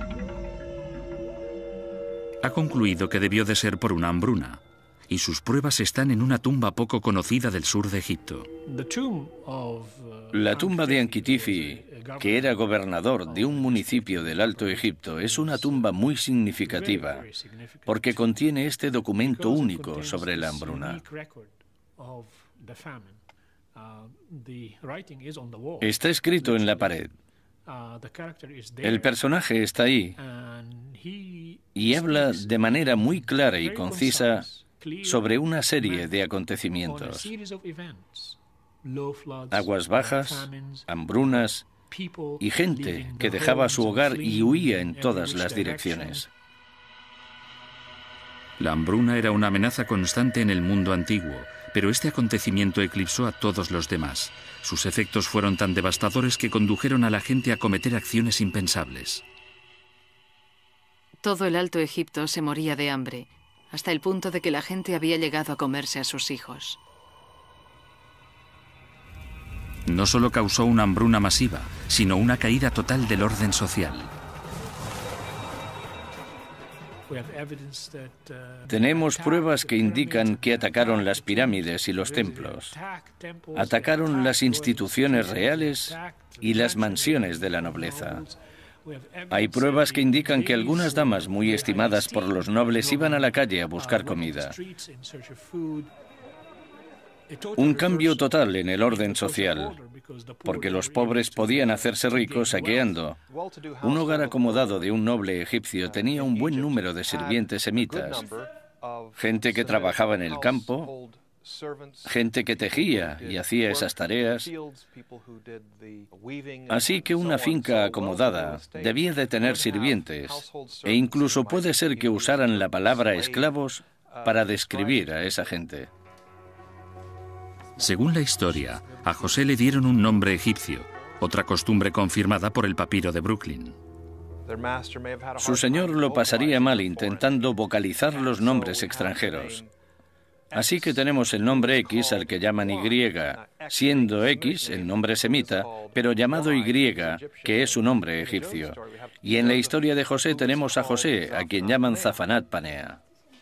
Ha concluido que debió de ser por una hambruna, y sus pruebas están en una tumba poco conocida del sur de Egipto. La tumba de Ankitifi, que era gobernador de un municipio del Alto Egipto, es una tumba muy significativa porque contiene este documento único sobre la hambruna. Está escrito en la pared. El personaje está ahí y habla de manera muy clara y concisa sobre una serie de acontecimientos: aguas bajas, hambrunas y gente que dejaba su hogar y huía en todas las direcciones. La hambruna era una amenaza constante en el mundo antiguo, pero este acontecimiento eclipsó a todos los demás. Sus efectos fueron tan devastadores que condujeron a la gente a cometer acciones impensables. Todo el Alto Egipto se moría de hambre, hasta el punto de que la gente había llegado a comerse a sus hijos. No solo causó una hambruna masiva, sino una caída total del orden social. Tenemos pruebas que indican que atacaron las pirámides y los templos. Atacaron las instituciones reales y las mansiones de la nobleza. Hay pruebas que indican que algunas damas muy estimadas por los nobles iban a la calle a buscar comida. Un cambio total en el orden social, porque los pobres podían hacerse ricos saqueando. Un hogar acomodado de un noble egipcio tenía un buen número de sirvientes semitas, gente que trabajaba en el campo, gente que tejía y hacía esas tareas. Así que una finca acomodada debía de tener sirvientes, e incluso puede ser que usaran la palabra esclavos para describir a esa gente. Según la historia, a José le dieron un nombre egipcio, otra costumbre confirmada por el papiro de Brooklyn. Su señor lo pasaría mal intentando vocalizar los nombres extranjeros. Así que tenemos el nombre X al que llaman Y, siendo X el nombre semita, pero llamado Y, que es su nombre egipcio. Y en la historia de José tenemos a José, a quien llaman Zafanat Panea.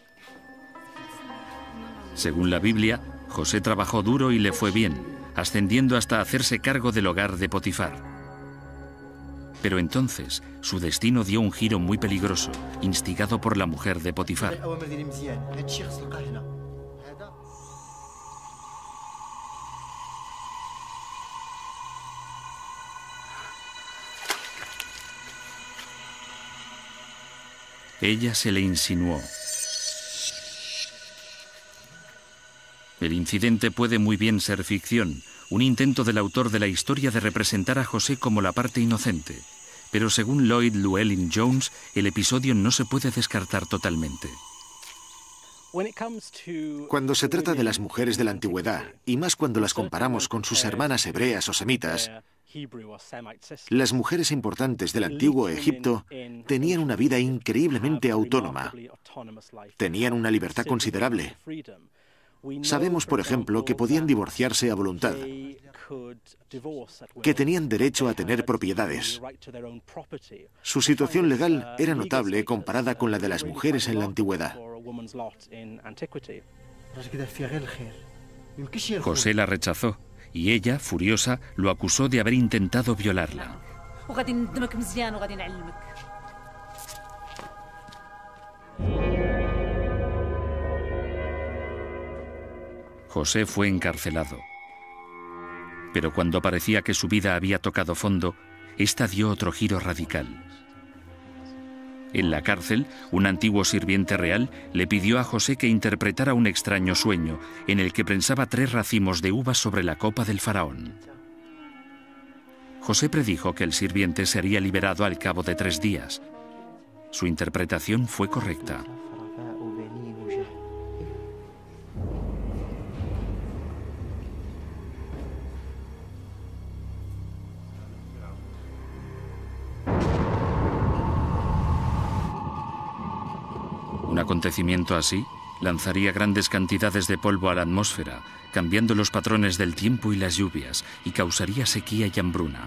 Según la Biblia, José trabajó duro y le fue bien, ascendiendo hasta hacerse cargo del hogar de Potifar. Pero entonces, su destino dio un giro muy peligroso, instigado por la mujer de Potifar. Ella se le insinuó. El incidente puede muy bien ser ficción, un intento del autor de la historia de representar a José como la parte inocente. Pero según Lloyd Llewellyn Jones, el episodio no se puede descartar totalmente. Cuando se trata de las mujeres de la antigüedad, y más cuando las comparamos con sus hermanas hebreas o semitas, las mujeres importantes del antiguo Egipto tenían una vida increíblemente autónoma. Tenían una libertad considerable. Sabemos, por ejemplo, que podían divorciarse a voluntad, que tenían derecho a tener propiedades. Su situación legal era notable comparada con la de las mujeres en la antigüedad. José la rechazó y ella, furiosa, lo acusó de haber intentado violarla. José fue encarcelado. Pero cuando parecía que su vida había tocado fondo, esta dio otro giro radical. En la cárcel, un antiguo sirviente real le pidió a José que interpretara un extraño sueño en el que prensaba tres racimos de uvas sobre la copa del faraón. José predijo que el sirviente sería liberado al cabo de tres días. Su interpretación fue correcta. Un acontecimiento así lanzaría grandes cantidades de polvo a la atmósfera, cambiando los patrones del tiempo y las lluvias, y causaría sequía y hambruna.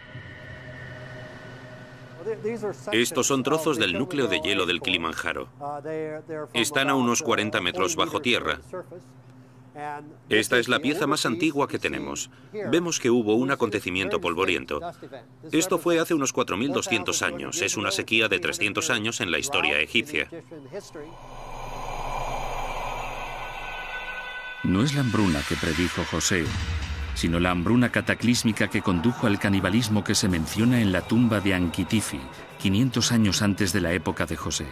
Estos son trozos del núcleo de hielo del Kilimanjaro. Están a unos cuarenta metros bajo tierra. Esta es la pieza más antigua que tenemos. Vemos que hubo un acontecimiento polvoriento. Esto fue hace unos cuatro mil doscientos años. Es una sequía de trescientos años en la historia egipcia. No es la hambruna que predijo José, sino la hambruna cataclísmica que condujo al canibalismo que se menciona en la tumba de Anquitifi, quinientos años antes de la época de José.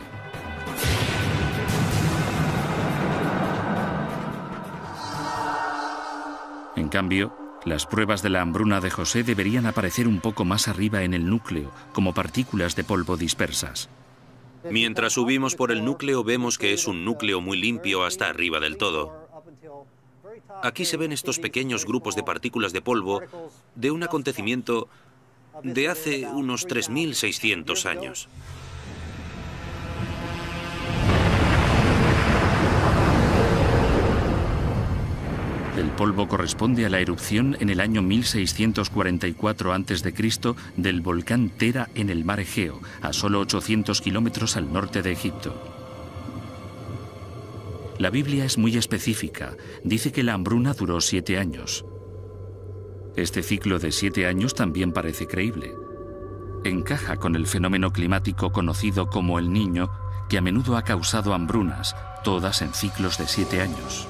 En cambio, las pruebas de la hambruna de José deberían aparecer un poco más arriba en el núcleo, como partículas de polvo dispersas. Mientras subimos por el núcleo, vemos que es un núcleo muy limpio hasta arriba del todo. Aquí se ven estos pequeños grupos de partículas de polvo de un acontecimiento de hace unos tres mil seiscientos años. El polvo corresponde a la erupción en el año mil seiscientos cuarenta y cuatro antes de Cristo del volcán Tera en el mar Egeo, a solo ochocientos kilómetros al norte de Egipto. La Biblia es muy específica. Dice que la hambruna duró siete años. Este ciclo de siete años también parece creíble. Encaja con el fenómeno climático conocido como el Niño, que a menudo ha causado hambrunas, todas en ciclos de siete años.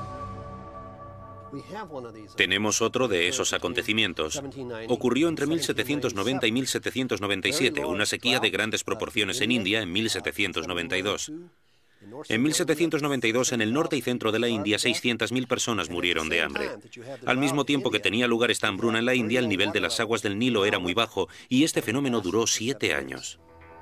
Tenemos otro de esos acontecimientos. Ocurrió entre mil setecientos noventa y mil setecientos noventa y siete, una sequía de grandes proporciones en India en mil setecientos noventa y dos. En mil setecientos noventa y dos, en el norte y centro de la India, seiscientas mil personas murieron de hambre. Al mismo tiempo que tenía lugar esta hambruna en la India, el nivel de las aguas del Nilo era muy bajo y este fenómeno duró siete años.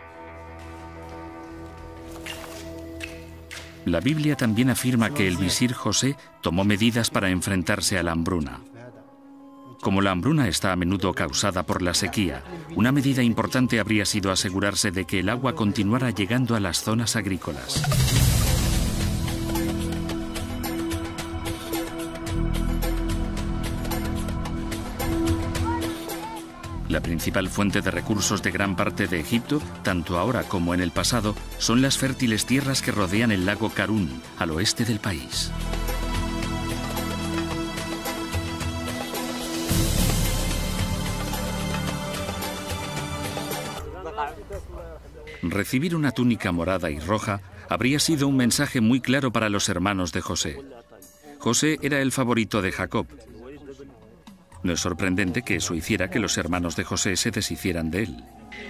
La Biblia también afirma que el visir José tomó medidas para enfrentarse a la hambruna. Como la hambruna está a menudo causada por la sequía, una medida importante habría sido asegurarse de que el agua continuara llegando a las zonas agrícolas. La principal fuente de recursos de gran parte de Egipto, tanto ahora como en el pasado, son las fértiles tierras que rodean el lago Karún, al oeste del país. Recibir una túnica morada y roja habría sido un mensaje muy claro para los hermanos de José. José era el favorito de Jacob. No es sorprendente que eso hiciera que los hermanos de José se deshicieran de él.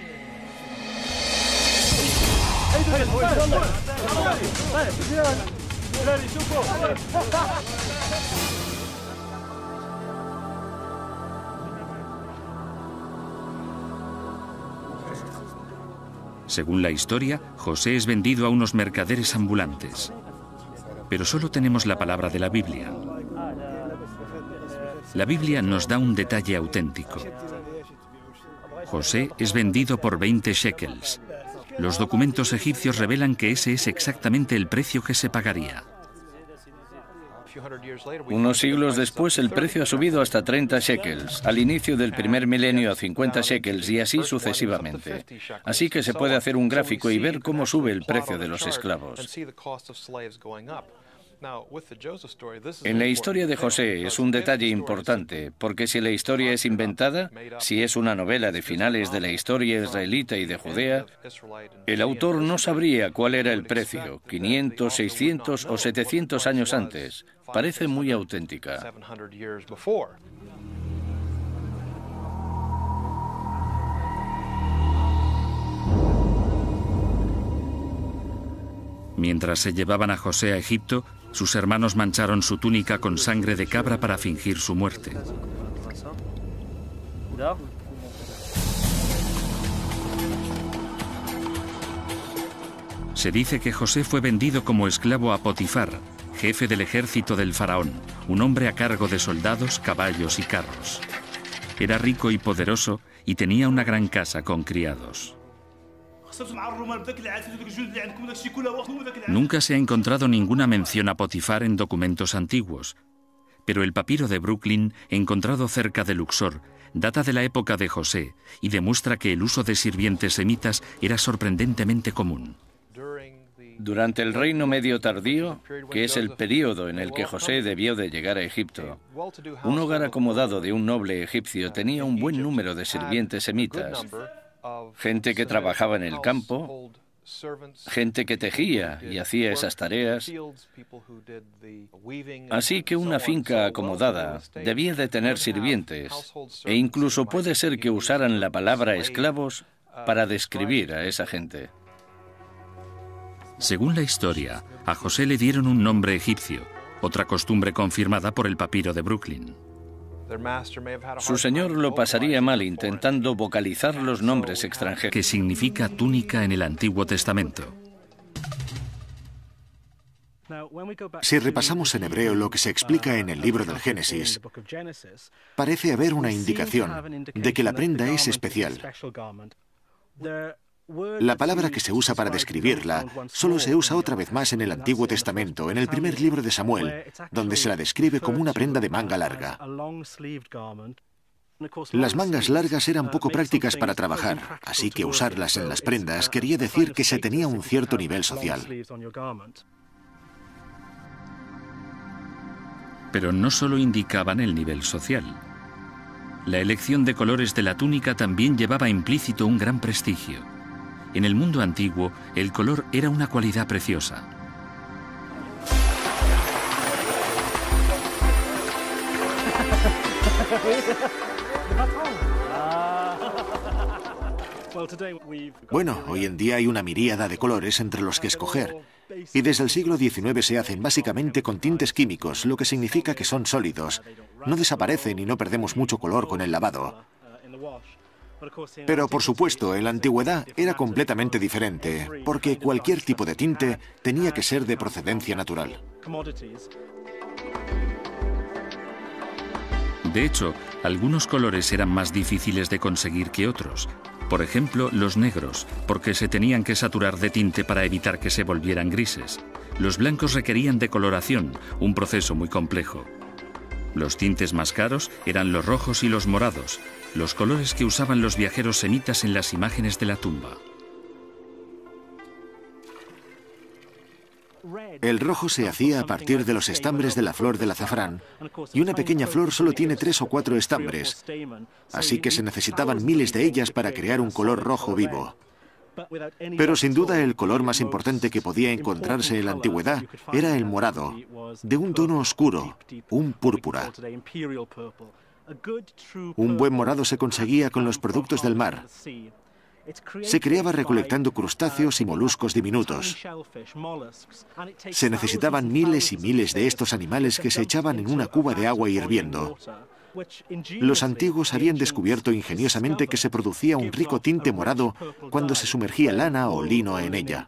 Según la historia, José es vendido a unos mercaderes ambulantes. Pero solo tenemos la palabra de la Biblia. La Biblia nos da un detalle auténtico. José es vendido por veinte shekels. Los documentos egipcios revelan que ese es exactamente el precio que se pagaría. Unos siglos después el precio ha subido hasta treinta shekels, al inicio del primer milenio a cincuenta shekels y así sucesivamente. Así que se puede hacer un gráfico y ver cómo sube el precio de los esclavos. En la historia de José es un detalle importante, porque si la historia es inventada, si es una novela de finales de la historia israelita y de Judea, el autor no sabría cuál era el precio, quinientos, seiscientos o setecientos años antes. Parece muy auténtica. Mientras se llevaban a José a Egipto, sus hermanos mancharon su túnica con sangre de cabra para fingir su muerte. Se dice que José fue vendido como esclavo a Potifar, jefe del ejército del faraón, un hombre a cargo de soldados, caballos y carros. Era rico y poderoso y tenía una gran casa con criados. Nunca se ha encontrado ninguna mención a Potifar en documentos antiguos, pero el papiro de Brooklyn, encontrado cerca de Luxor, data de la época de José y demuestra que el uso de sirvientes semitas era sorprendentemente común. Durante el Reino Medio Tardío, que es el período en el que José debió de llegar a Egipto, un hogar acomodado de un noble egipcio tenía un buen número de sirvientes semitas, gente que trabajaba en el campo, gente que tejía y hacía esas tareas. Así que una finca acomodada debía de tener sirvientes, e incluso puede ser que usaran la palabra esclavos para describir a esa gente. Según la historia, a José le dieron un nombre egipcio, otra costumbre confirmada por el papiro de Brooklyn. Su señor lo pasaría mal intentando vocalizar los nombres extranjeros. Que significa túnica en el Antiguo Testamento. Si repasamos en hebreo lo que se explica en el libro del Génesis, parece haber una indicación de que la prenda es especial. La palabra que se usa para describirla solo se usa otra vez más en el Antiguo Testamento, en el primer libro de Samuel, donde se la describe como una prenda de manga larga. Las mangas largas eran poco prácticas para trabajar, así que usarlas en las prendas quería decir que se tenía un cierto nivel social. Pero no solo indicaban el nivel social. La elección de colores de la túnica también llevaba implícito un gran prestigio. En el mundo antiguo, el color era una cualidad preciosa. Bueno, hoy en día hay una miríada de colores entre los que escoger. Y desde el siglo diecinueve se hacen básicamente con tintes químicos, lo que significa que son sólidos. No desaparecen y no perdemos mucho color con el lavado. Pero, por supuesto, en la antigüedad era completamente diferente, porque cualquier tipo de tinte tenía que ser de procedencia natural. De hecho, algunos colores eran más difíciles de conseguir que otros. Por ejemplo, los negros, porque se tenían que saturar de tinte para evitar que se volvieran grises. Los blancos requerían decoloración, un proceso muy complejo. Los tintes más caros eran los rojos y los morados, los colores que usaban los viajeros semitas en las imágenes de la tumba. El rojo se hacía a partir de los estambres de la flor del azafrán, y una pequeña flor solo tiene tres o cuatro estambres, así que se necesitaban miles de ellas para crear un color rojo vivo. Pero sin duda el color más importante que podía encontrarse en la antigüedad era el morado, de un tono oscuro, un púrpura. Un buen morado se conseguía con los productos del mar. Se creaba recolectando crustáceos y moluscos diminutos. Se necesitaban miles y miles de estos animales que se echaban en una cuba de agua hirviendo. Los antiguos habían descubierto ingeniosamente que se producía un rico tinte morado cuando se sumergía lana o lino en ella.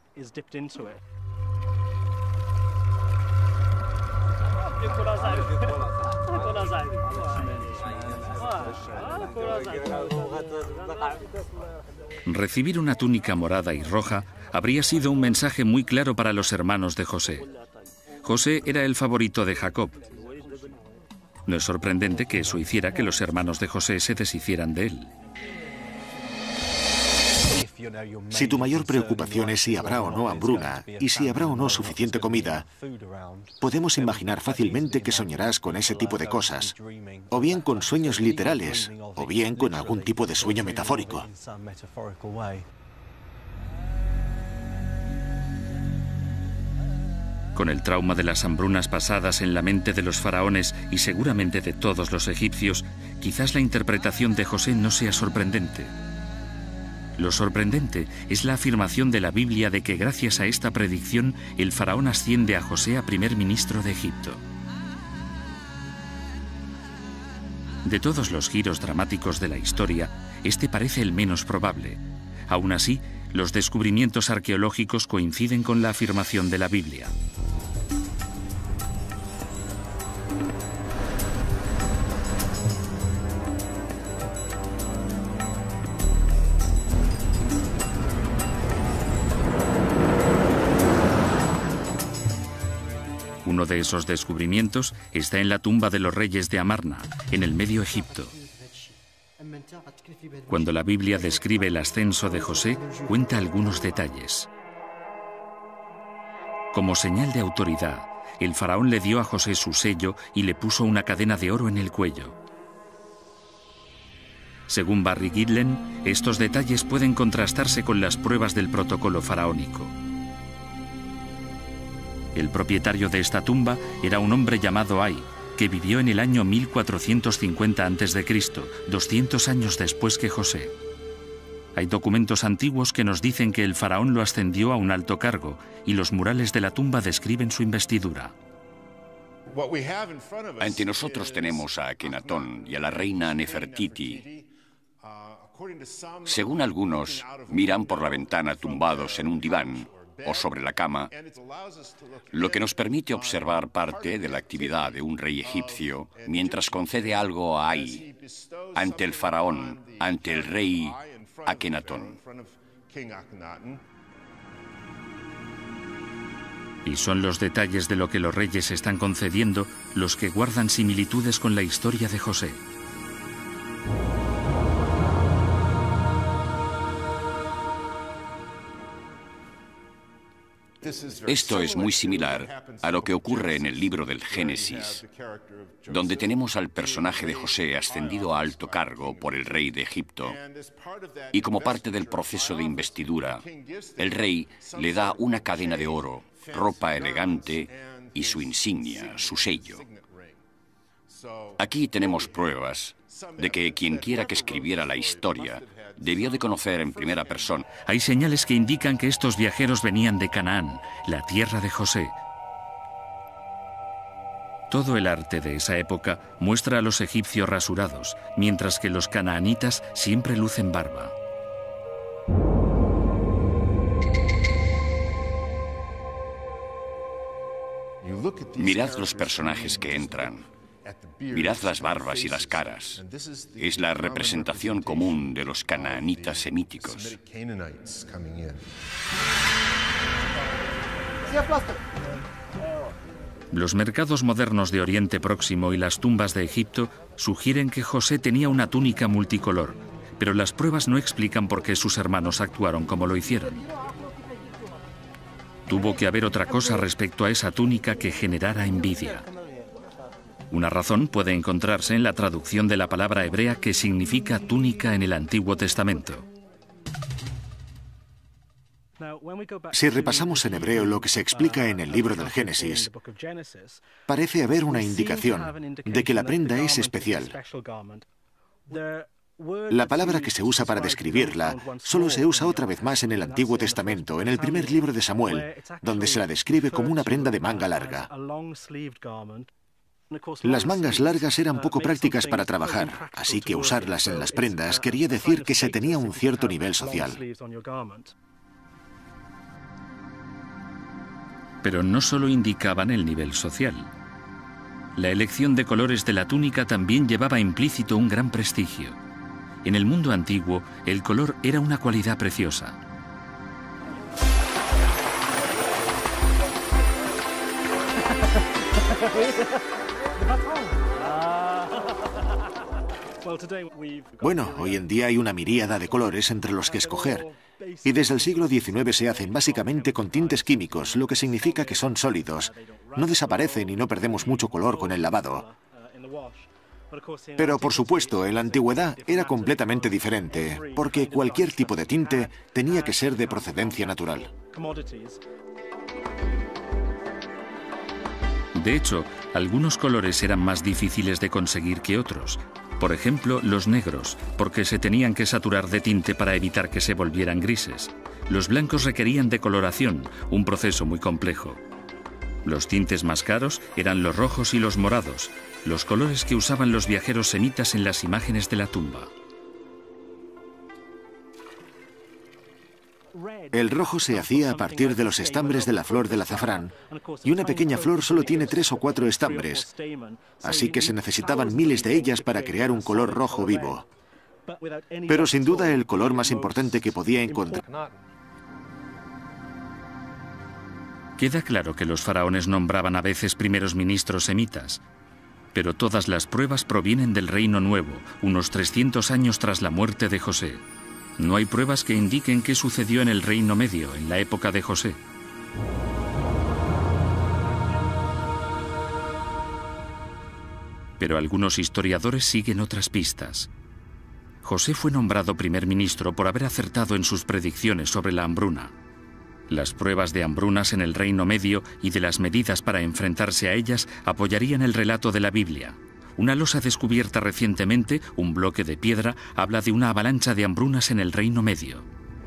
Recibir una túnica morada y roja habría sido un mensaje muy claro para los hermanos de José. José era el favorito de Jacob. No es sorprendente que eso hiciera que los hermanos de José se deshicieran de él. Si tu mayor preocupación es si habrá o no hambruna y si habrá o no suficiente comida, podemos imaginar fácilmente que soñarás con ese tipo de cosas, o bien con sueños literales, o bien con algún tipo de sueño metafórico. Con el trauma de las hambrunas pasadas en la mente de los faraones y seguramente de todos los egipcios, quizás la interpretación de José no sea sorprendente. Lo sorprendente es la afirmación de la Biblia de que gracias a esta predicción el faraón asciende a José a primer ministro de Egipto. De todos los giros dramáticos de la historia, este parece el menos probable. Aún así, los descubrimientos arqueológicos coinciden con la afirmación de la Biblia. Uno de esos descubrimientos está en la tumba de los reyes de Amarna, en el Medio Egipto. Cuando la Biblia describe el ascenso de José, cuenta algunos detalles. Como señal de autoridad, el faraón le dio a José su sello y le puso una cadena de oro en el cuello. Según Barry Girdler, estos detalles pueden contrastarse con las pruebas del protocolo faraónico. El propietario de esta tumba era un hombre llamado Ay, que vivió en el año mil cuatrocientos cincuenta antes de Cristo, doscientos años después que José. Hay documentos antiguos que nos dicen que el faraón lo ascendió a un alto cargo y los murales de la tumba describen su investidura. Ante nosotros tenemos a Akenatón y a la reina Nefertiti. Según algunos, miran por la ventana tumbados en un diván o sobre la cama, lo que nos permite observar parte de la actividad de un rey egipcio mientras concede algo a Ay, ante el faraón, ante el rey Akenatón. Y son los detalles de lo que los reyes están concediendo los que guardan similitudes con la historia de José. Esto es muy similar a lo que ocurre en el libro del Génesis, donde tenemos al personaje de José ascendido a alto cargo por el rey de Egipto. Y como parte del proceso de investidura, el rey le da una cadena de oro, ropa elegante y su insignia, su sello. Aquí tenemos pruebas de que quien quiera que escribiera la historia debió de conocer en primera persona. Hay señales que indican que estos viajeros venían de Canaán, la tierra de José. Todo el arte de esa época muestra a los egipcios rasurados, mientras que los canaanitas siempre lucen barba. Mirad los personajes que entran. Mirad las barbas y las caras. Es la representación común de los canaanitas semíticos. Los mercados modernos de Oriente Próximo y las tumbas de Egipto sugieren que José tenía una túnica multicolor, pero las pruebas no explican por qué sus hermanos actuaron como lo hicieron. Tuvo que haber otra cosa respecto a esa túnica que generara envidia. Una razón puede encontrarse en la traducción de la palabra hebrea que significa túnica en el Antiguo Testamento. Si repasamos en hebreo lo que se explica en el libro del Génesis, parece haber una indicación de que la prenda es especial. La palabra que se usa para describirla solo se usa otra vez más en el Antiguo Testamento, en el primer libro de Samuel, donde se la describe como una prenda de manga larga. Las mangas largas eran poco prácticas para trabajar, así que usarlas en las prendas quería decir que se tenía un cierto nivel social. Pero no solo indicaban el nivel social. La elección de colores de la túnica también llevaba implícito un gran prestigio. En el mundo antiguo, el color era una cualidad preciosa. Bueno, hoy en día hay una miríada de colores entre los que escoger, y desde el siglo diecinueve se hacen básicamente con tintes químicos, lo que significa que son sólidos. No desaparecen y no perdemos mucho color con el lavado. Pero, por supuesto, en la antigüedad era completamente diferente, porque cualquier tipo de tinte tenía que ser de procedencia natural. De hecho, algunos colores eran más difíciles de conseguir que otros. Por ejemplo, los negros, porque se tenían que saturar de tinte para evitar que se volvieran grises. Los blancos requerían decoloración, un proceso muy complejo. Los tintes más caros eran los rojos y los morados, los colores que usaban los viajeros semitas en las imágenes de la tumba. El rojo se hacía a partir de los estambres de la flor del azafrán, y una pequeña flor solo tiene tres o cuatro estambres, así que se necesitaban miles de ellas para crear un color rojo vivo. Pero sin duda el color más importante que podía encontrar. Queda claro que los faraones nombraban a veces primeros ministros semitas, pero todas las pruebas provienen del Reino Nuevo, unos trescientos años tras la muerte de José. No hay pruebas que indiquen qué sucedió en el Reino Medio, en la época de José. Pero algunos historiadores siguen otras pistas. José fue nombrado primer ministro por haber acertado en sus predicciones sobre la hambruna. Las pruebas de hambrunas en el Reino Medio y de las medidas para enfrentarse a ellas apoyarían el relato de la Biblia. Una losa descubierta recientemente, un bloque de piedra, habla de una avalancha de hambrunas en el Reino Medio.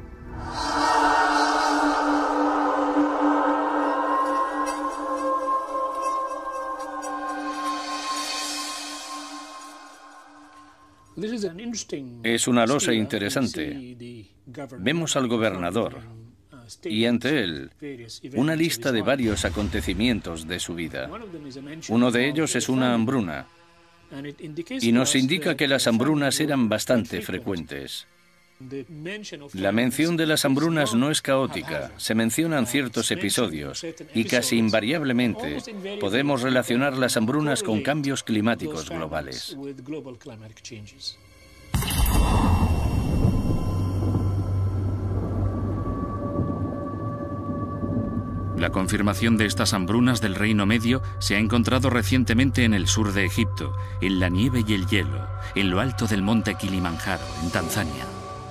Es una losa interesante. Vemos al gobernador y ante él una lista de varios acontecimientos de su vida. Uno de ellos es una hambruna, y nos indica que las hambrunas eran bastante frecuentes. La mención de las hambrunas no es caótica, se mencionan ciertos episodios, y casi invariablemente podemos relacionar las hambrunas con cambios climáticos globales. La confirmación de estas hambrunas del Reino Medio se ha encontrado recientemente en el sur de Egipto, en la nieve y el hielo, en lo alto del monte Kilimanjaro, en Tanzania.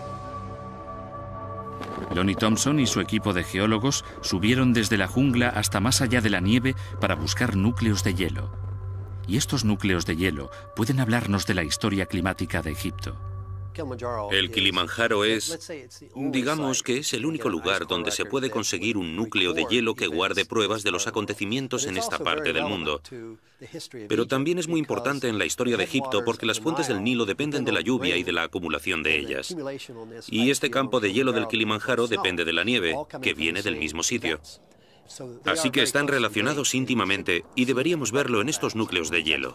Lonnie Thompson y su equipo de geólogos subieron desde la jungla hasta más allá de la nieve para buscar núcleos de hielo. Y estos núcleos de hielo pueden hablarnos de la historia climática de Egipto. El Kilimanjaro es, digamos que es el único lugar donde se puede conseguir un núcleo de hielo que guarde pruebas de los acontecimientos en esta parte del mundo. Pero también es muy importante en la historia de Egipto porque las fuentes del Nilo dependen de la lluvia y de la acumulación de ellas. Y este campo de hielo del Kilimanjaro depende de la nieve, que viene del mismo sitio. Así que están relacionados íntimamente y deberíamos verlo en estos núcleos de hielo.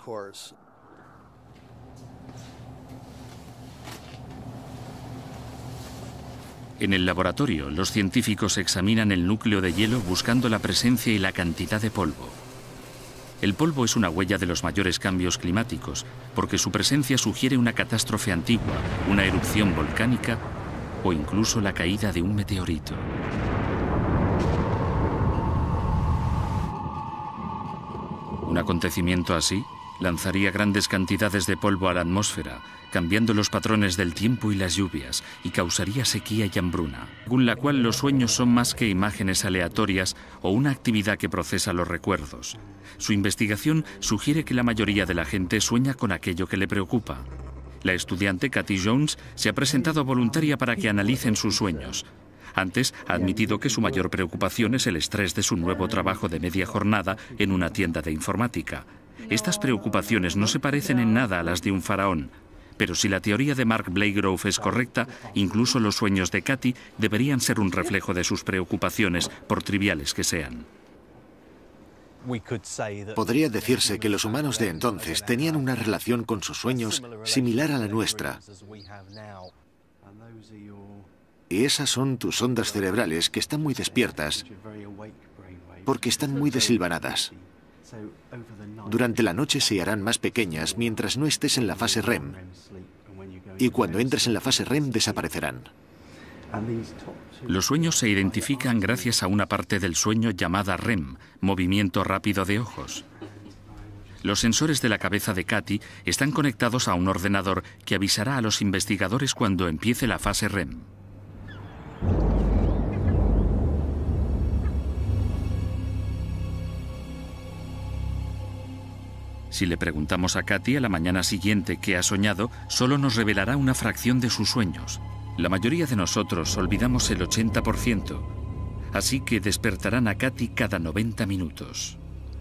En el laboratorio, los científicos examinan el núcleo de hielo buscando la presencia y la cantidad de polvo. El polvo es una huella de los mayores cambios climáticos, porque su presencia sugiere una catástrofe antigua, una erupción volcánica o incluso la caída de un meteorito. Un acontecimiento así lanzaría grandes cantidades de polvo a la atmósfera, cambiando los patrones del tiempo y las lluvias, y causaría sequía y hambruna, según la cual los sueños son más que imágenes aleatorias o una actividad que procesa los recuerdos. Su investigación sugiere que la mayoría de la gente sueña con aquello que le preocupa. La estudiante Cathy Jones se ha presentado voluntaria para que analicen sus sueños. Antes ha admitido que su mayor preocupación es el estrés de su nuevo trabajo de media jornada en una tienda de informática. Estas preocupaciones no se parecen en nada a las de un faraón, pero si la teoría de Mark Blagrove es correcta, incluso los sueños de Cathy deberían ser un reflejo de sus preocupaciones, por triviales que sean. Podría decirse que los humanos de entonces tenían una relación con sus sueños similar a la nuestra. Y esas son tus ondas cerebrales que están muy despiertas porque están muy desilvanadas. Durante la noche se harán más pequeñas mientras no estés en la fase R E M. Y cuando entres en la fase R E M desaparecerán. Los sueños se identifican gracias a una parte del sueño llamada R E M, movimiento rápido de ojos. Los sensores de la cabeza de Katy están conectados a un ordenador que avisará a los investigadores cuando empiece la fase R E M. Si le preguntamos a Katy a la mañana siguiente qué ha soñado, solo nos revelará una fracción de sus sueños. La mayoría de nosotros olvidamos el ochenta por ciento, así que despertarán a Katy cada noventa minutos.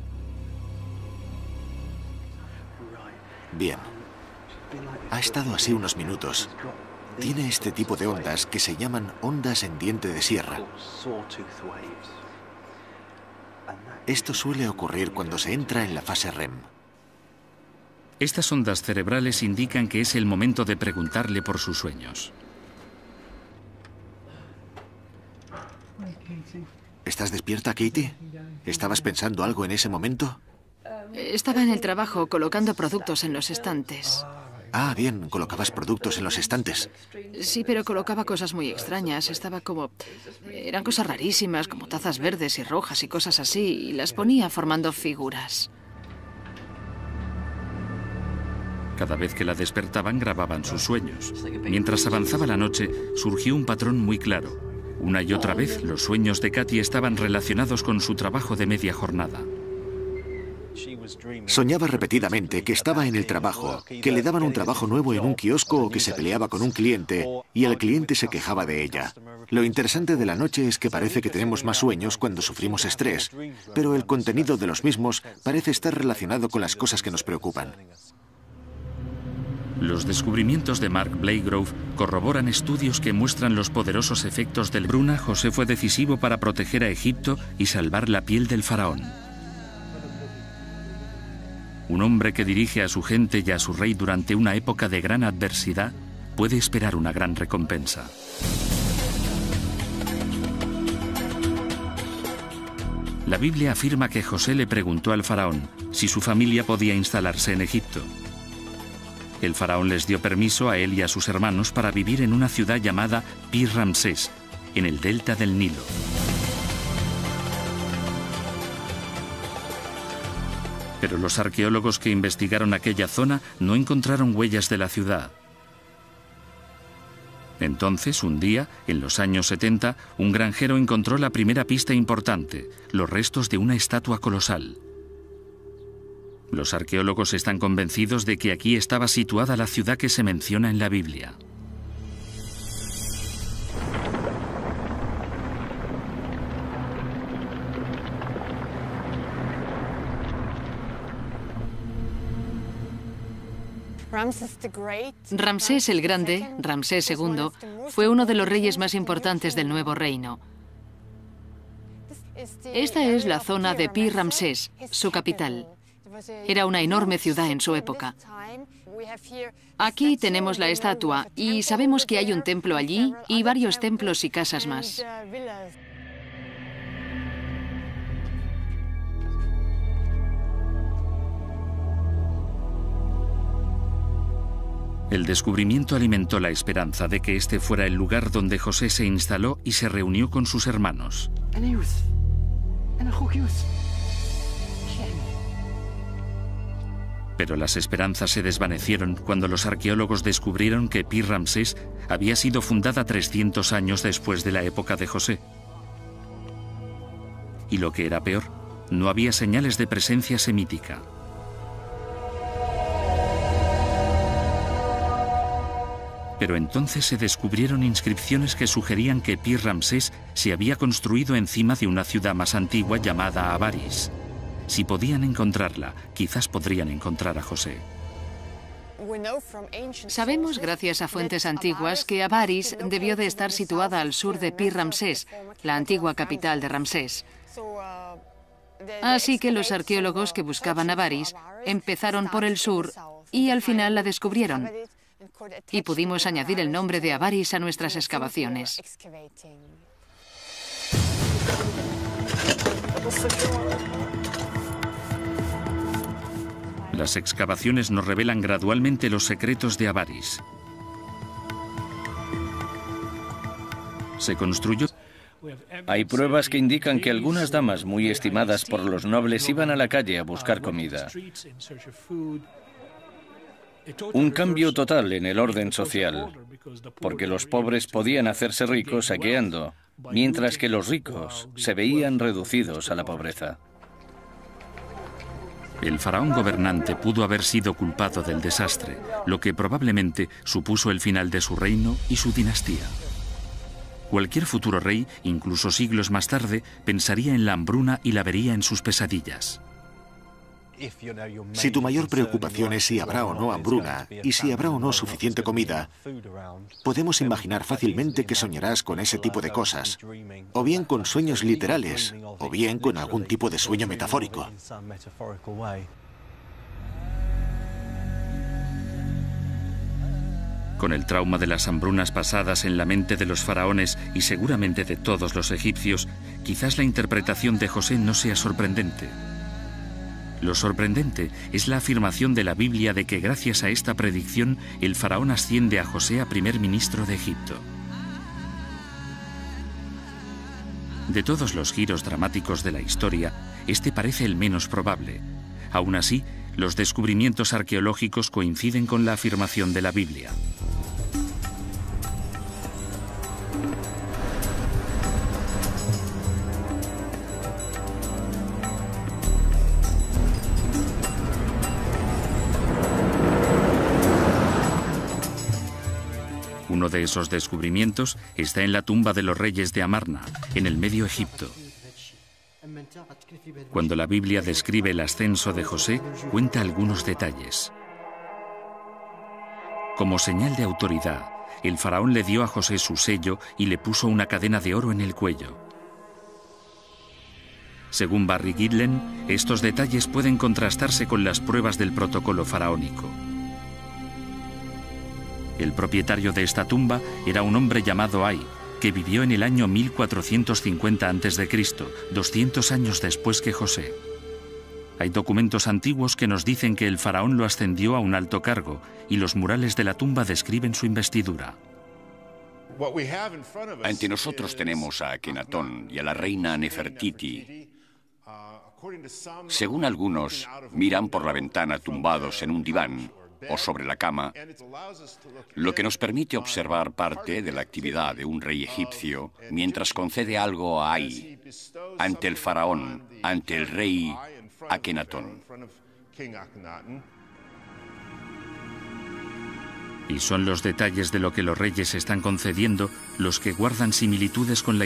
Bien. Ha estado así unos minutos. Tiene este tipo de ondas que se llaman ondas en diente de sierra. Esto suele ocurrir cuando se entra en la fase R E M. Estas ondas cerebrales indican que es el momento de preguntarle por sus sueños. ¿Estás despierta, Katy? ¿Estabas pensando algo en ese momento? Estaba en el trabajo colocando productos en los estantes. Ah, bien, colocabas productos en los estantes. Sí, pero colocaba cosas muy extrañas. Estaba como... Eran cosas rarísimas, como tazas verdes y rojas y cosas así, y las ponía formando figuras. Cada vez que la despertaban, grababan sus sueños. Mientras avanzaba la noche, surgió un patrón muy claro. Una y otra vez, los sueños de Katy estaban relacionados con su trabajo de media jornada. Soñaba repetidamente que estaba en el trabajo, que le daban un trabajo nuevo en un kiosco o que se peleaba con un cliente y el cliente se quejaba de ella. Lo interesante de la noche es que parece que tenemos más sueños cuando sufrimos estrés, pero el contenido de los mismos parece estar relacionado con las cosas que nos preocupan. Los descubrimientos de Mark Blakegrove corroboran estudios que muestran los poderosos efectos del Bruna. José fue decisivo para proteger a Egipto y salvar la piel del faraón. Un hombre que dirige a su gente y a su rey durante una época de gran adversidad puede esperar una gran recompensa. La Biblia afirma que José le preguntó al faraón si su familia podía instalarse en Egipto. El faraón les dio permiso a él y a sus hermanos para vivir en una ciudad llamada Pi Ramsés, en el delta del Nilo. Pero los arqueólogos que investigaron aquella zona no encontraron huellas de la ciudad. Entonces, un día, en los años setenta, un granjero encontró la primera pista importante, los restos de una estatua colosal. Los arqueólogos están convencidos de que aquí estaba situada la ciudad que se menciona en la Biblia. Ramsés el Grande, Ramsés segundo, fue uno de los reyes más importantes del Nuevo Reino. Esta es la zona de Pi Ramsés, su capital. Era una enorme ciudad en su época. Aquí tenemos la estatua y sabemos que hay un templo allí y varios templos y casas más. El descubrimiento alimentó la esperanza de que este fuera el lugar donde José se instaló y se reunió con sus hermanos. Pero las esperanzas se desvanecieron cuando los arqueólogos descubrieron que Pi Ramsés había sido fundada trescientos años después de la época de José. Y lo que era peor, no había señales de presencia semítica. Pero entonces se descubrieron inscripciones que sugerían que Pi Ramsés se había construido encima de una ciudad más antigua llamada Avaris. Si podían encontrarla, quizás podrían encontrar a José. Sabemos, gracias a fuentes antiguas, que Avaris debió de estar situada al sur de Pi Ramsés, la antigua capital de Ramsés. Así que los arqueólogos que buscaban Avaris empezaron por el sur y al final la descubrieron. Y pudimos añadir el nombre de Avaris a nuestras excavaciones. Las excavaciones nos revelan gradualmente los secretos de Avaris. Se construyó. Hay pruebas que indican que algunas damas muy estimadas por los nobles iban a la calle a buscar comida. Un cambio total en el orden social, porque los pobres podían hacerse ricos saqueando, mientras que los ricos se veían reducidos a la pobreza. El faraón gobernante pudo haber sido culpado del desastre, lo que probablemente supuso el final de su reino y su dinastía. Cualquier futuro rey, incluso siglos más tarde, pensaría en la hambruna y la vería en sus pesadillas. Si tu mayor preocupación es si habrá o no hambruna y si habrá o no suficiente comida, podemos imaginar fácilmente que soñarás con ese tipo de cosas, o bien con sueños literales, o bien con algún tipo de sueño metafórico. Con el trauma de las hambrunas pasadas en la mente de los faraones y seguramente de todos los egipcios, quizás la interpretación de José no sea sorprendente. Lo sorprendente es la afirmación de la Biblia de que gracias a esta predicción el faraón asciende a José a primer ministro de Egipto. De todos los giros dramáticos de la historia, este parece el menos probable. Aún así, los descubrimientos arqueológicos coinciden con la afirmación de la Biblia. Uno de esos descubrimientos está en la tumba de los reyes de Amarna, en el Medio Egipto. Cuando la Biblia describe el ascenso de José, cuenta algunos detalles. Como señal de autoridad, el faraón le dio a José su sello y le puso una cadena de oro en el cuello. Según Barry Girdler, estos detalles pueden contrastarse con las pruebas del protocolo faraónico. El propietario de esta tumba era un hombre llamado Ay, que vivió en el año mil cuatrocientos cincuenta antes de Cristo, doscientos años después que José. Hay documentos antiguos que nos dicen que el faraón lo ascendió a un alto cargo y los murales de la tumba describen su investidura. Ante nosotros tenemos a Akenatón y a la reina Nefertiti. Según algunos, miran por la ventana tumbados en un diván o sobre la cama, lo que nos permite observar parte de la actividad de un rey egipcio mientras concede algo a Ay ante el faraón, ante el rey Akenatón. Y son los detalles de lo que los reyes están concediendo los que guardan similitudes con la